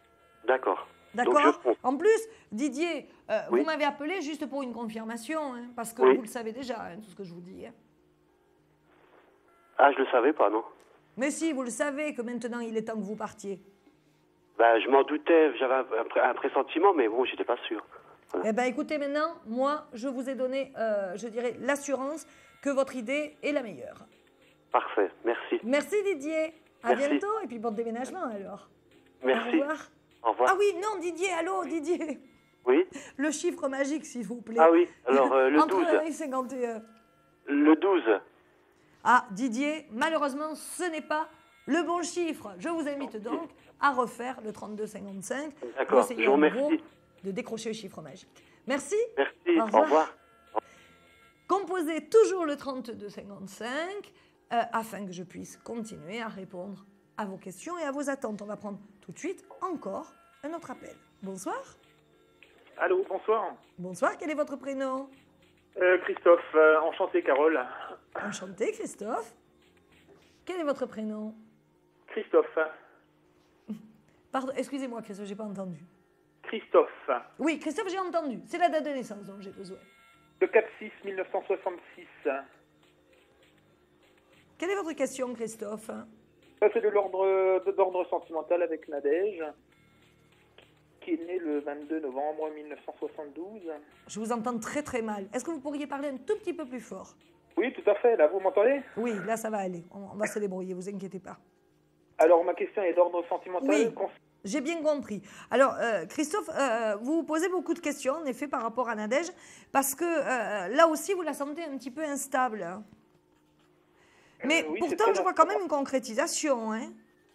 D'accord. Donc, D'accord. je compte. En plus, Didier, Oui. vous m'avez appelé juste pour une confirmation, hein, parce que Oui. vous le savez déjà, hein, tout ce que je vous dis. Hein. Ah, je le savais pas, non? Mais si, vous le savez que maintenant il est temps que vous partiez. Bah, je m'en doutais, j'avais un pressentiment, mais bon, j'étais pas sûr. Eh bien, écoutez, maintenant, moi, je vous ai donné, je dirais, l'assurance que votre idée est la meilleure. Parfait, merci. Merci Didier. À Merci. bientôt et puis bon déménagement alors. Merci. Au revoir. Au revoir. Ah oui, non, Didier, allô, Didier. Oui. Le chiffre magique, s'il vous plaît. Ah oui, alors le Entre 12. 1 et 51. Le 12. Ah, Didier, malheureusement, ce n'est pas le bon chiffre. Je vous invite donc à refaire le 3255. D'accord, Essayez je vous à nouveau remercie. de décrocher le chiffre magique. Merci. Merci, Au revoir. au revoir. Composez toujours le 3255 afin que je puisse continuer à répondre à vos questions et à vos attentes. On va prendre tout de suite encore un autre appel. Bonsoir. Allô, bonsoir. Bonsoir, quel est votre prénom? Christophe, enchanté Carole. Enchanté, Christophe. Quel est votre prénom? Christophe. Pardon, excusez-moi, Christophe, j'ai pas entendu. Christophe. Oui, Christophe, j'ai entendu. C'est la date de naissance dont j'ai besoin. Le 4-6-1966. Quelle est votre question, Christophe? Ça, c'est de l'ordre sentimental avec Nadège, qui est né le 22 novembre 1972. Je vous entends très très mal. Est-ce que vous pourriez parler un tout petit peu plus fort? Oui, tout à fait. Là, vous m'entendez? Oui, là, ça va aller. On va se débrouiller, vous inquiétez pas. Alors, ma question est d'ordre sentimental. Oui, j'ai bien compris. Alors, Christophe, vous posez beaucoup de questions, en effet, par rapport à Nadège, parce que là aussi, vous la sentez un petit peu instable. Hein. Mais oui, pourtant, je vois quand même une concrétisation. Hein.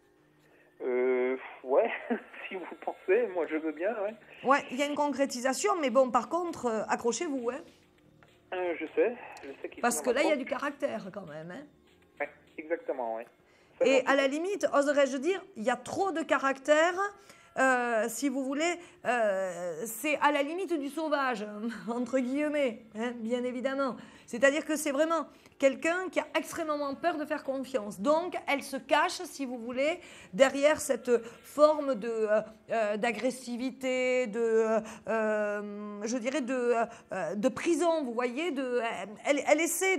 Ouais, si vous pensez, moi je veux bien, ouais. Ouais, il y a une concrétisation, mais bon, par contre, accrochez-vous. Hein. Je sais qu'il Parce faut que là, il y a m'en du caractère quand même. Hein. Ouais, exactement, ouais. Et à la limite, oserais-je dire, il y a trop de caractère. Si vous voulez, c'est à la limite du sauvage, entre guillemets, hein, bien évidemment. C'est-à-dire que c'est vraiment quelqu'un qui a extrêmement peur de faire confiance. Donc, elle se cache, si vous voulez, derrière cette forme d'agressivité, je dirais de prison, vous voyez. Elle essaie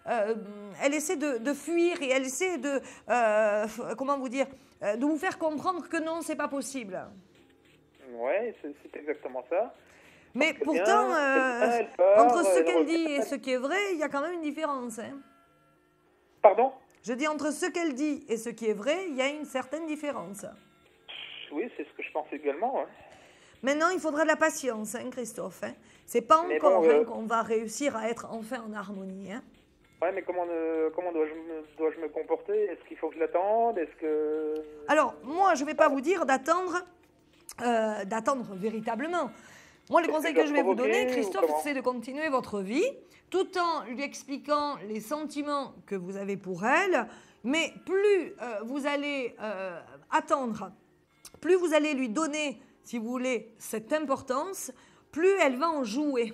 de fuir et elle essaie comment vous dire, de vous faire comprendre que non, c'est pas possible. Ouais, c'est exactement ça. Mais pourtant, entre ce qu'elle dit et ce qui est vrai, il y a quand même une différence. Hein. Pardon? Je dis entre ce qu'elle dit et ce qui est vrai, il y a une certaine différence. Oui, c'est ce que je pense également. Ouais. Maintenant, il faudra de la patience, hein, Christophe. Hein. C'est pas Mais encore bon, qu'on va réussir à être enfin en harmonie. Hein. Ouais, mais comment dois-je me comporter? Est-ce qu'il faut que je l'attende? Est-ce que... Alors, moi, je ne vais pas vous dire d'attendre véritablement. Moi, le conseil que je vais vous donner, Christophe, c'est de continuer votre vie, tout en lui expliquant les sentiments que vous avez pour elle. Mais plus vous allez attendre, plus vous allez lui donner, si vous voulez, cette importance, plus elle va en jouer.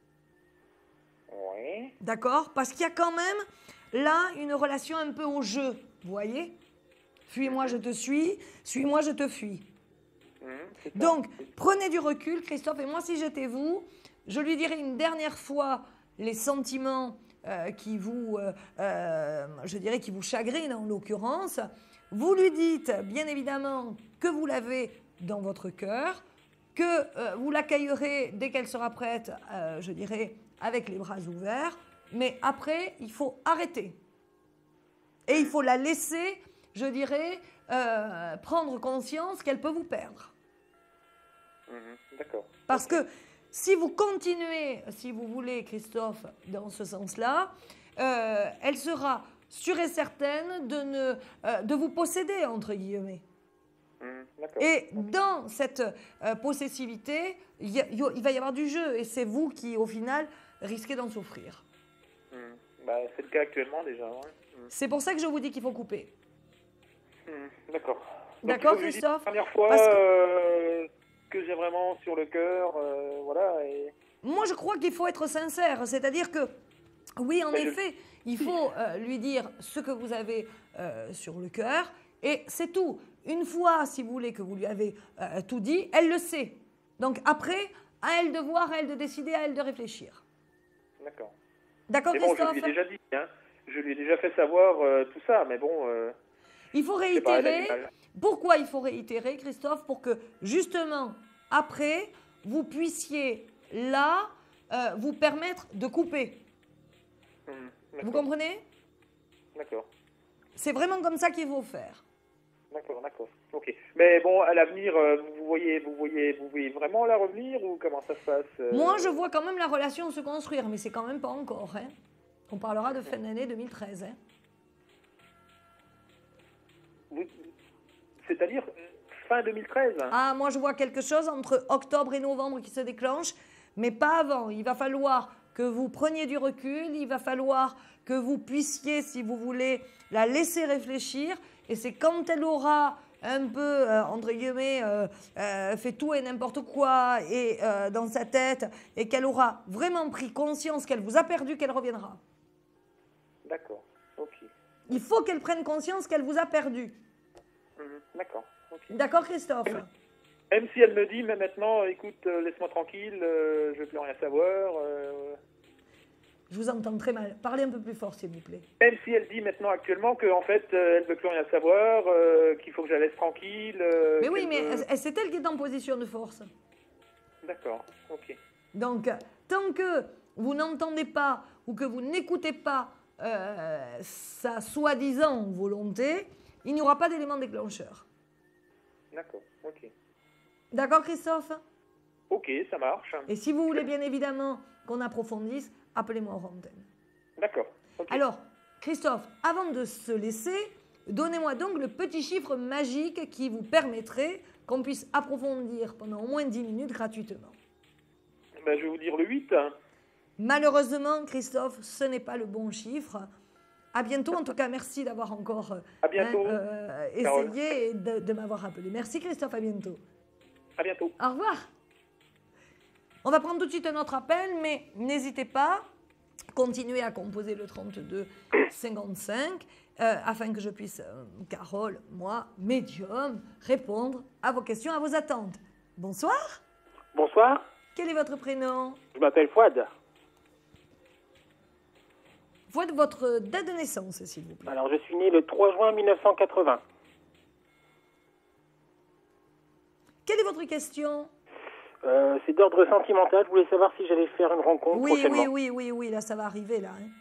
Oui. D'accord? Parce qu'il y a quand même, là, une relation un peu au jeu, vous voyez? Fuis-moi, je te suis, suis-moi, je te fuis. Donc, prenez du recul, Christophe, et moi, si j'étais vous, je lui dirais une dernière fois les sentiments qui vous chagrinent, en l'occurrence. Vous lui dites, bien évidemment, que vous l'avez dans votre cœur, que vous l'accueillerez dès qu'elle sera prête, je dirais, avec les bras ouverts, mais après, il faut arrêter. Et il faut la laisser, je dirais, prendre conscience qu'elle peut vous perdre. D'accord. Parce que si vous continuez, si vous voulez, Christophe, dans ce sens-là, elle sera sûre et certaine de vous posséder, entre guillemets. Et dans cette possessivité, il va y avoir du jeu. Et c'est vous qui, au final, risquez d'en souffrir. Bah, c'est le cas actuellement déjà. Ouais. C'est pour ça que je vous dis qu'il faut couper. D'accord. D'accord, Christophe? La première fois que j'ai vraiment sur le cœur, voilà. Et... Moi, je crois qu'il faut être sincère. C'est-à-dire que, oui, en effet, il faut lui dire ce que vous avez sur le cœur. Et c'est tout. une fois, si vous voulez, que vous lui avez tout dit, elle le sait. Donc après, à elle de voir, à elle de décider, à elle de réfléchir. D'accord. D'accord, Mais bon, Christophe? je lui ai déjà dit, hein. Je lui ai déjà fait savoir tout ça, mais bon... il faut c'est pas, elle a du réitérer. mal. Pourquoi il faut réitérer, Christophe? Pour que, justement, après, vous puissiez, là, vous permettre de couper. Vous comprenez? D'accord. C'est vraiment comme ça qu'il faut faire. D'accord. Ok. Mais bon, à l'avenir, vous voyez vraiment la revenir ou comment ça se passe Moi, je vois quand même la relation se construire, mais c'est quand même pas encore. Hein. On parlera de fin d'année 2013. Hein. C'est-à-dire fin 2013? Ah, moi, je vois quelque chose entre octobre et novembre qui se déclenche, mais pas avant. Il va falloir que vous preniez du recul, il va falloir que vous puissiez, si vous voulez, la laisser réfléchir. Et c'est quand elle aura un peu, entre guillemets, fait tout et n'importe quoi et, dans sa tête, et qu'elle aura vraiment pris conscience qu'elle vous a perdu, qu'elle reviendra. D'accord, ok. Il faut qu'elle prenne conscience qu'elle vous a perdu. D'accord, ok. D'accord, Christophe? Même si elle me dit, mais maintenant, écoute, laisse-moi tranquille, je veux plus rien savoir. Je vous entends très mal. Parlez un peu plus fort, s'il vous plaît. Même si elle dit maintenant actuellement qu'en fait, elle veut plus rien savoir, qu'il faut que je la laisse tranquille. Mais oui, mais c'est elle qui est en position de force. D'accord, ok. Donc, tant que vous n'entendez pas ou que vous n'écoutez pas sa soi-disant volonté, il n'y aura pas d'élément déclencheur. D'accord, ok. D'accord, Christophe? Ok, ça marche. Et si vous voulez bien évidemment qu'on approfondisse, appelez-moi en antenne. D'accord. Okay. Alors, Christophe, avant de se laisser, donnez-moi donc le petit chiffre magique qui vous permettrait qu'on puisse approfondir pendant au moins 10 minutes gratuitement. Ben, je vais vous dire le 8. Malheureusement, Christophe, ce n'est pas le bon chiffre. À bientôt. En tout cas, merci d'avoir encore essayé et de m'avoir appelé. Merci, Christophe. À bientôt. À bientôt. Au revoir. On va prendre tout de suite un autre appel, mais n'hésitez pas, continuez à composer le 32 55 afin que je puisse, Carole, moi, médium, répondre à vos questions, à vos attentes. Bonsoir. Bonsoir. Quel est votre prénom? Je m'appelle Fouad. Fouad, votre date de naissance, s'il vous plaît. Alors, je suis né le 3 juin 1980. Quelle est votre question? C'est d'ordre sentimental. Je voulais savoir si j'allais faire une rencontre prochainement. Oui, là, ça va arriver, là. Hein.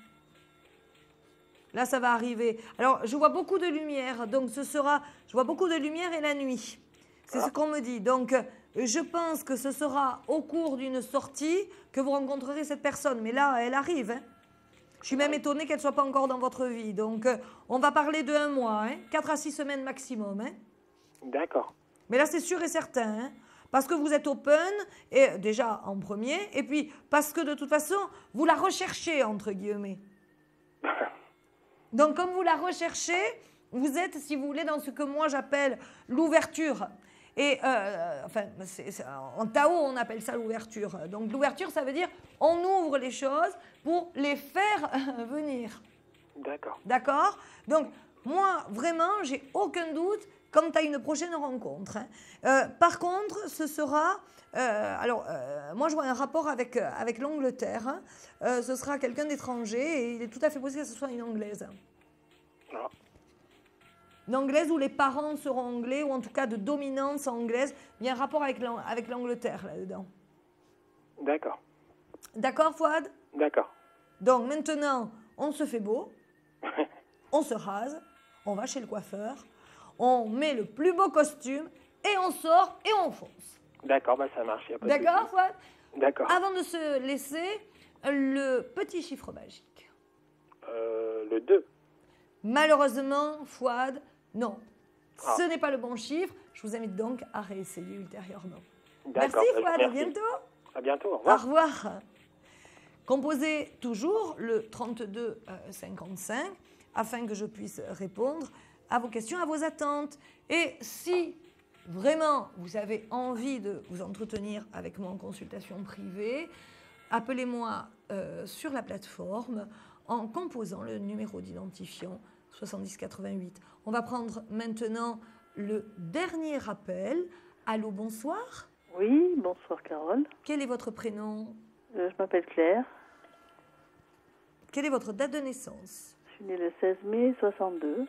Là, ça va arriver. Alors, je vois beaucoup de lumière, donc je vois beaucoup de lumière et la nuit. C'est ce qu'on me dit. Donc, je pense que ce sera au cours d'une sortie que vous rencontrerez cette personne. Mais là, elle arrive. Hein. Je suis même étonnée qu'elle ne soit pas encore dans votre vie. Donc, on va parler de 1 mois, hein, 4 à 6 semaines maximum. Hein. D'accord. Mais là, c'est sûr et certain. Hein. Parce que vous êtes open, et déjà en premier, et puis parce que de toute façon, vous la recherchez, entre guillemets. Donc, comme vous la recherchez, vous êtes, si vous voulez, dans ce que moi j'appelle l'ouverture. Et, enfin, en Tao, on appelle ça l'ouverture. Donc, l'ouverture, ça veut dire on ouvre les choses pour les faire venir. D'accord. D'accord? Donc, moi, vraiment, j'ai aucun doute quant à une prochaine rencontre. Hein. Par contre, ce sera... moi, je vois un rapport avec l'Angleterre. Hein. Ce sera quelqu'un d'étranger et il est tout à fait possible que ce soit une Anglaise. Ah. Une Anglaise où les parents seront anglais, ou en tout cas de dominance anglaise. Il y a un rapport avec l'Angleterre là-dedans. D'accord. D'accord, Fouad? D'accord. Donc, maintenant, on se fait beau, on se rase, on va chez le coiffeur, on met le plus beau costume et on sort et on fonce. D'accord, bah ça marche. D'accord, Fouad? D'accord. Avant de se laisser, le petit chiffre magique. Le 2. Malheureusement, Fouad, non. Ah. Ce n'est pas le bon chiffre. Je vous invite donc à réessayer ultérieurement. D'accord. Merci, Fouad. À bientôt. À bientôt. Au revoir. Au revoir. Composez toujours le 32 55 afin que je puisse répondre à vos questions, à vos attentes. Et si vraiment vous avez envie de vous entretenir avec moi en consultation privée, appelez-moi sur la plateforme en composant le numéro d'identifiant 7088. On va prendre maintenant le dernier appel. Allô, bonsoir. Oui, bonsoir Carole. Quel est votre prénom? Je m'appelle Claire. Quelle est votre date de naissance? Je suis née le 16 mai 62.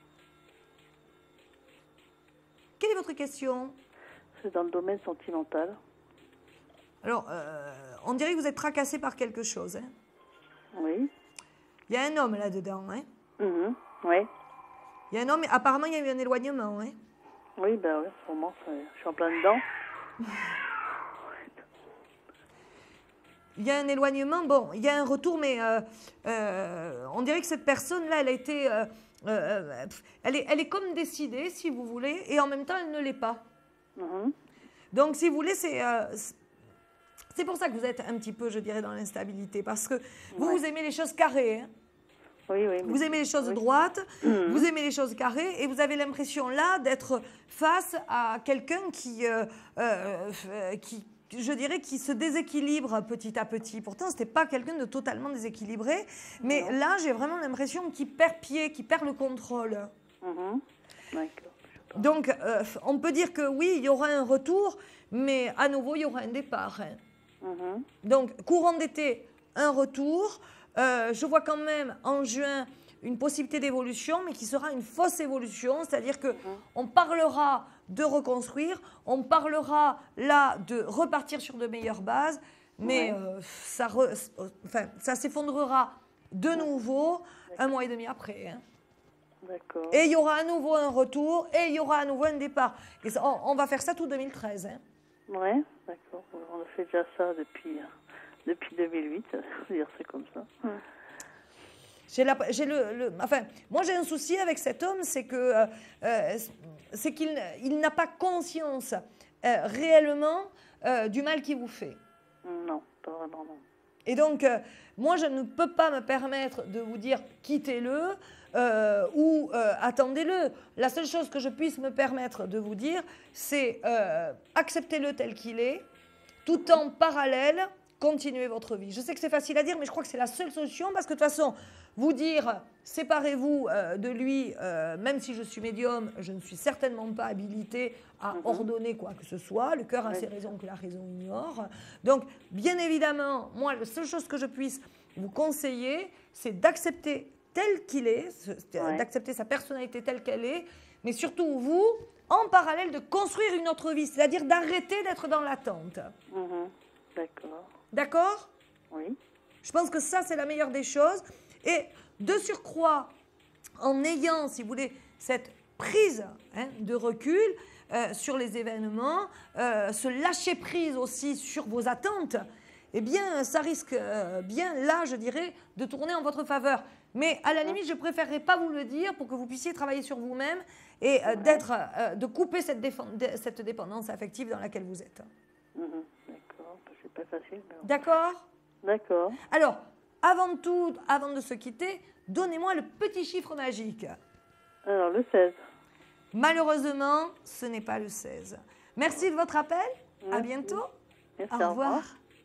Quelle est votre question? C'est dans le domaine sentimental. Alors, on dirait que vous êtes tracassé par quelque chose. Hein? Oui. Il y a un homme là-dedans. Hein? Oui. Il y a un homme, apparemment il y a eu un éloignement. Hein? Oui, ben oui, sûrement, je suis en plein dedans. Il y a un éloignement, bon, il y a un retour, mais on dirait que cette personne-là, elle a été... elle est comme décidée, si vous voulez, et en même temps, elle ne l'est pas. Donc, si vous voulez, c'est pour ça que vous êtes un petit peu, je dirais, dans l'instabilité, parce que vous aimez les choses carrées. Hein. Oui, oui. Vous aimez les choses droites, vous aimez les choses carrées, et vous avez l'impression là d'être face à quelqu'un qui, je dirais, qui se déséquilibre petit à petit. Pourtant, ce n'était pas quelqu'un de totalement déséquilibré, mais là, j'ai vraiment l'impression qu'il perd pied, qu'il perd le contrôle. D'accord. Donc, on peut dire que oui, il y aura un retour, mais à nouveau, il y aura un départ. Hein. Donc, courant d'été, un retour. Je vois quand même en juin une possibilité d'évolution, mais qui sera une fausse évolution, c'est-à-dire qu'on parlera de reconstruire, on parlera là de repartir sur de meilleures bases, mais ça s'effondrera de nouveau un mois et demi après. Hein. D'accord. Et il y aura à nouveau un retour, et il y aura à nouveau un départ. Et ça, on va faire ça tout 2013. Hein. Oui, d'accord. On a fait déjà ça depuis 2008, dire c'est comme ça. Moi j'ai un souci avec cet homme, c'est que c'est qu'il n'a pas conscience réellement du mal qu'il vous fait. Non, pas vraiment non. Et donc moi je ne peux pas me permettre de vous dire quittez-le ou attendez-le. La seule chose que je puisse me permettre de vous dire, c'est acceptez-le tel qu'il est, tout en parallèle. Continuez votre vie. Je sais que c'est facile à dire, mais je crois que c'est la seule solution parce que de toute façon, vous dire séparez-vous de lui, même si je suis médium, je ne suis certainement pas habilitée à ordonner quoi que ce soit. Le cœur a ses raisons que la raison ignore. Donc, bien évidemment, moi, la seule chose que je puisse vous conseiller, c'est d'accepter tel qu'il est, d'accepter sa personnalité telle qu'elle est, mais surtout vous, en parallèle, de construire une autre vie, c'est-à-dire d'arrêter d'être dans l'attente. D'accord. D'accord? Oui. Je pense que ça, c'est la meilleure des choses. Et de surcroît, en ayant, si vous voulez, cette prise de recul sur les événements, ce lâcher-prise aussi sur vos attentes, eh bien, ça risque bien, là, je dirais, de tourner en votre faveur. Mais à la limite, je préférerais pas vous le dire pour que vous puissiez travailler sur vous-même et de couper cette dépendance affective dans laquelle vous êtes. D'accord, c'est pas facile. Mais... D'accord? D'accord. Alors, avant de se quitter, donnez-moi le petit chiffre magique. Alors, le 16. Malheureusement, ce n'est pas le 16. Merci de votre appel. À bientôt. Merci, au revoir.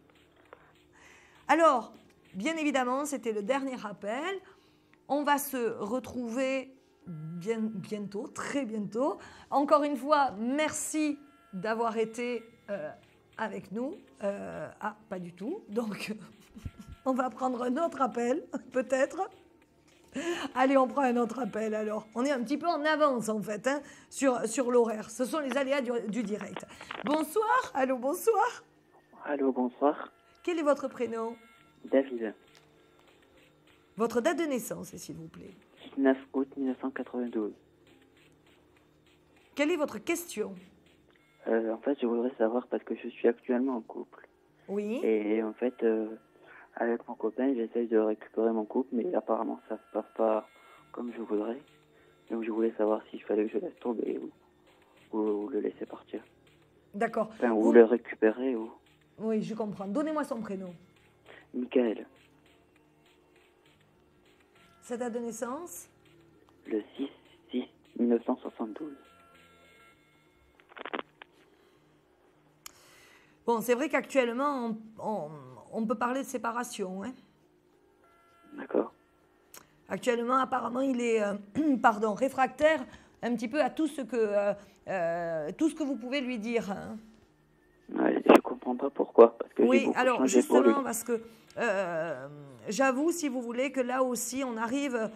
Alors, bien évidemment, c'était le dernier appel. On va se retrouver bientôt, très bientôt. Encore une fois, merci d'avoir été avec nous. Pas du tout. Donc, on va prendre un autre appel, peut-être. Allez, on prend un autre appel alors. On est un petit peu en avance en fait sur l'horaire. Ce sont les aléas du direct. Bonsoir. Allô, bonsoir. Allô, bonsoir. Quel est votre prénom? David. Votre date de naissance, s'il vous plaît. 9 août 1992. Quelle est votre question? En fait, je voudrais savoir parce que je suis actuellement en couple. Oui. Et en fait, avec mon copain, j'essaye de récupérer mon couple, mais apparemment, ça se passe pas comme je voudrais. Donc, je voulais savoir s'il fallait que je laisse tomber ou le laisser partir. D'accord. Enfin, ou le récupérer ou... Oui, je comprends. Donnez-moi son prénom. Michael. Sa date de naissance? Le 6/6/1972. Bon, c'est vrai qu'actuellement, on peut parler de séparation. Hein. D'accord. Actuellement, apparemment, il est réfractaire un petit peu à tout ce que vous pouvez lui dire. Hein. Ouais, je comprends pas pourquoi. Parce que Oui, j'ai beaucoup alors changé pour lui. justement, parce que j'avoue, si vous voulez, que là aussi, on arrive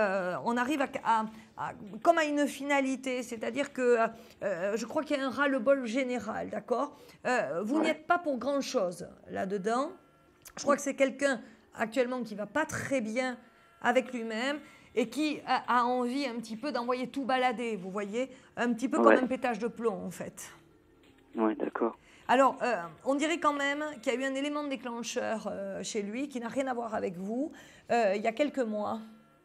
comme à une finalité, c'est-à-dire que je crois qu'il y a un ras-le-bol général, d'accord. Vous n'y êtes pas pour grand-chose là-dedans. Je crois que c'est quelqu'un actuellement qui ne va pas très bien avec lui-même et qui a envie un petit peu d'envoyer tout balader, vous voyez, un petit peu comme un pétage de plomb en fait. Oui, d'accord. Alors, on dirait quand même qu'il y a eu un élément déclencheur chez lui qui n'a rien à voir avec vous il y a quelques mois.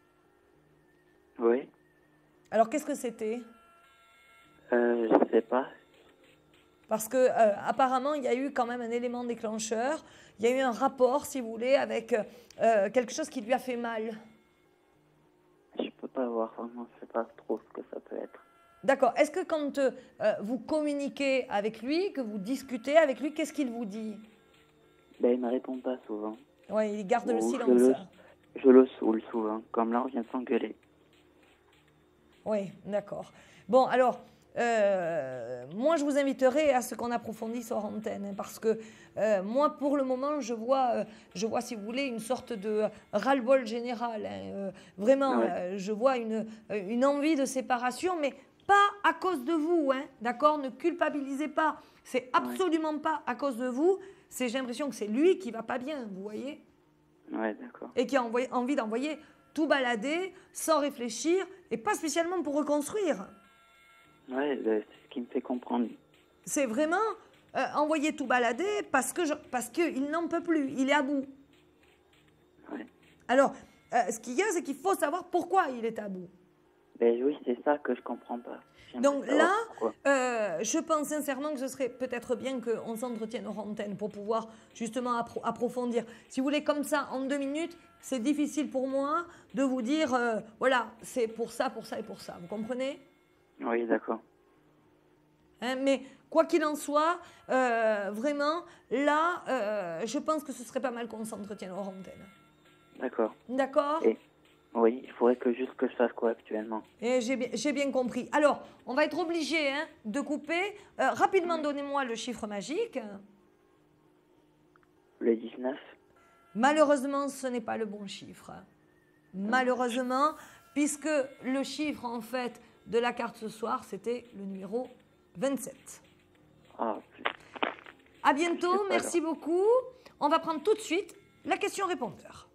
Oui. Alors, qu'est-ce que c'était? Je sais pas. Parce que apparemment, il y a eu quand même un élément déclencheur. Il y a eu un rapport, si vous voulez, avec quelque chose qui lui a fait mal. Je peux pas voir, vraiment, je sais pas trop ce que ça peut être. D'accord. Est-ce que quand vous communiquez avec lui, que vous discutez avec lui, qu'est-ce qu'il vous dit? Ben, il me répond pas souvent. Oui, il garde le Ou silence. Je le saoule souvent, comme là, on vient de s'engueuler. Oui, d'accord. Bon, alors, moi, je vous inviterai à ce qu'on approfondisse hors antenne, hein, parce que moi, pour le moment, je vois, si vous voulez, une sorte de ras-le-bol général. Hein, vraiment, je vois une envie de séparation, mais pas à cause de vous, hein, d'accord? Ne culpabilisez pas. C'est absolument pas à cause de vous. J'ai l'impression que c'est lui qui va pas bien, vous voyez? Ouais, d'accord. Et qui a envie d'envoyer tout balader, sans réfléchir, et pas spécialement pour reconstruire. Ouais, c'est ce qui me fait comprendre. C'est vraiment envoyer tout balader parce qu'il n'en peut plus, il est à bout. Ouais. Alors, ce qu'il y a, c'est qu'il faut savoir pourquoi il est à bout. Ben oui, c'est ça que je comprends pas. Donc là, je pense sincèrement que ce serait peut-être bien qu'on s'entretienne hors antenne pour pouvoir justement approfondir. Si vous voulez, comme ça, en 2 minutes, c'est difficile pour moi de vous dire, voilà, c'est pour ça et pour ça. Vous comprenez? Oui, d'accord. Hein, mais quoi qu'il en soit, vraiment, là, je pense que ce serait pas mal qu'on s'entretienne hors antenne. D'accord. D'accord? Oui, il faudrait que je fasse quoi actuellement? Et j'ai bien compris. Alors, on va être obligé de couper. Rapidement, donnez-moi le chiffre magique. Le 19. Malheureusement, ce n'est pas le bon chiffre. Malheureusement, puisque le chiffre, en fait, de la carte ce soir, c'était le numéro 27. Ah, à bientôt, merci beaucoup. On va prendre tout de suite la question-répondeur.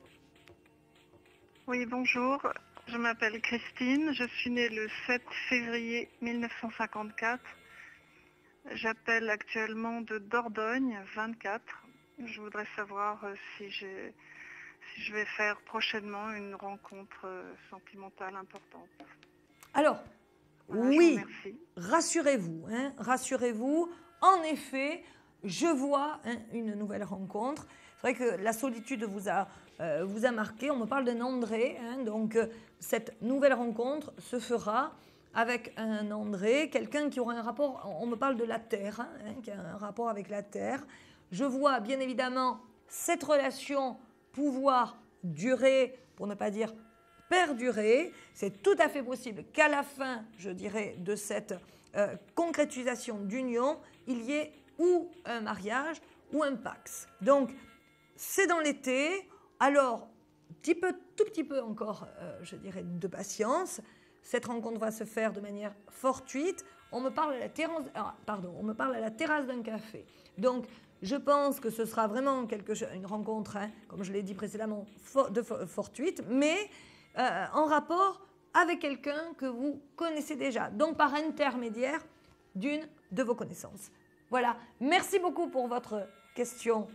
Oui, bonjour. Je m'appelle Christine. Je suis née le 7 février 1954. J'appelle actuellement de Dordogne, 24. Je voudrais savoir si je vais faire prochainement une rencontre sentimentale importante. Alors, voilà, oui, rassurez-vous, rassurez-vous. En effet, je vois une nouvelle rencontre. C'est vrai que la solitude vous a marqué. On me parle d'un André. Donc, cette nouvelle rencontre se fera avec un André, quelqu'un qui aura un rapport, on me parle de la Terre, qui a un rapport avec la Terre. Je vois bien évidemment cette relation pouvoir durer, pour ne pas dire perdurer. C'est tout à fait possible qu'à la fin, je dirais, de cette concrétisation d'union, il y ait ou un mariage ou un pax. Donc, c'est dans l'été. Alors, tout petit peu encore, je dirais, de patience. Cette rencontre va se faire de manière fortuite. On me parle à la terrasse d'un café. Donc, je pense que ce sera vraiment une rencontre, comme je l'ai dit précédemment, fortuite, mais en rapport avec quelqu'un que vous connaissez déjà. Donc, par intermédiaire d'une de vos connaissances. Voilà. Merci beaucoup pour votre question.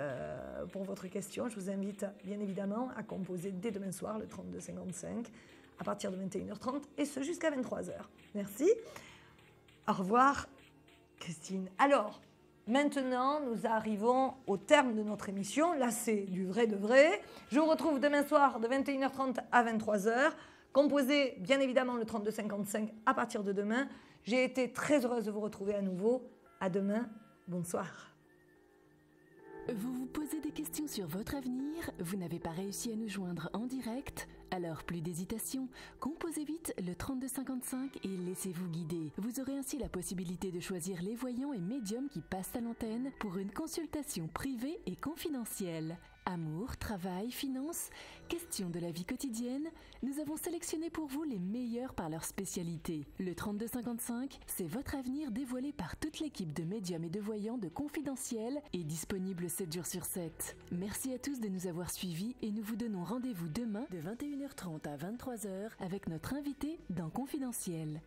Je vous invite bien évidemment à composer dès demain soir le 32 55 à partir de 21h30 et ce jusqu'à 23h. Merci. Au revoir, Christine. Alors, maintenant, nous arrivons au terme de notre émission. Là, c'est du vrai de vrai. Je vous retrouve demain soir de 21h30 à 23h. Composez bien évidemment le 32 55 à partir de demain. J'ai été très heureuse de vous retrouver à nouveau. À demain. Bonsoir. Vous vous posez des questions sur votre avenir? Vous n'avez pas réussi à nous joindre en direct? Alors plus d'hésitation, composez vite le 3255 et laissez-vous guider. Vous aurez ainsi la possibilité de choisir les voyants et médiums qui passent à l'antenne pour une consultation privée et confidentielle. Amour, travail, finances, questions de la vie quotidienne, nous avons sélectionné pour vous les meilleurs par leur spécialité. Le 3255, c'est votre avenir dévoilé par toute l'équipe de médiums et de voyants de Confidentiel et disponible 7 jours sur 7. Merci à tous de nous avoir suivis et nous vous donnons rendez-vous demain de 21h30 à 23h avec notre invité dans Confidentiel.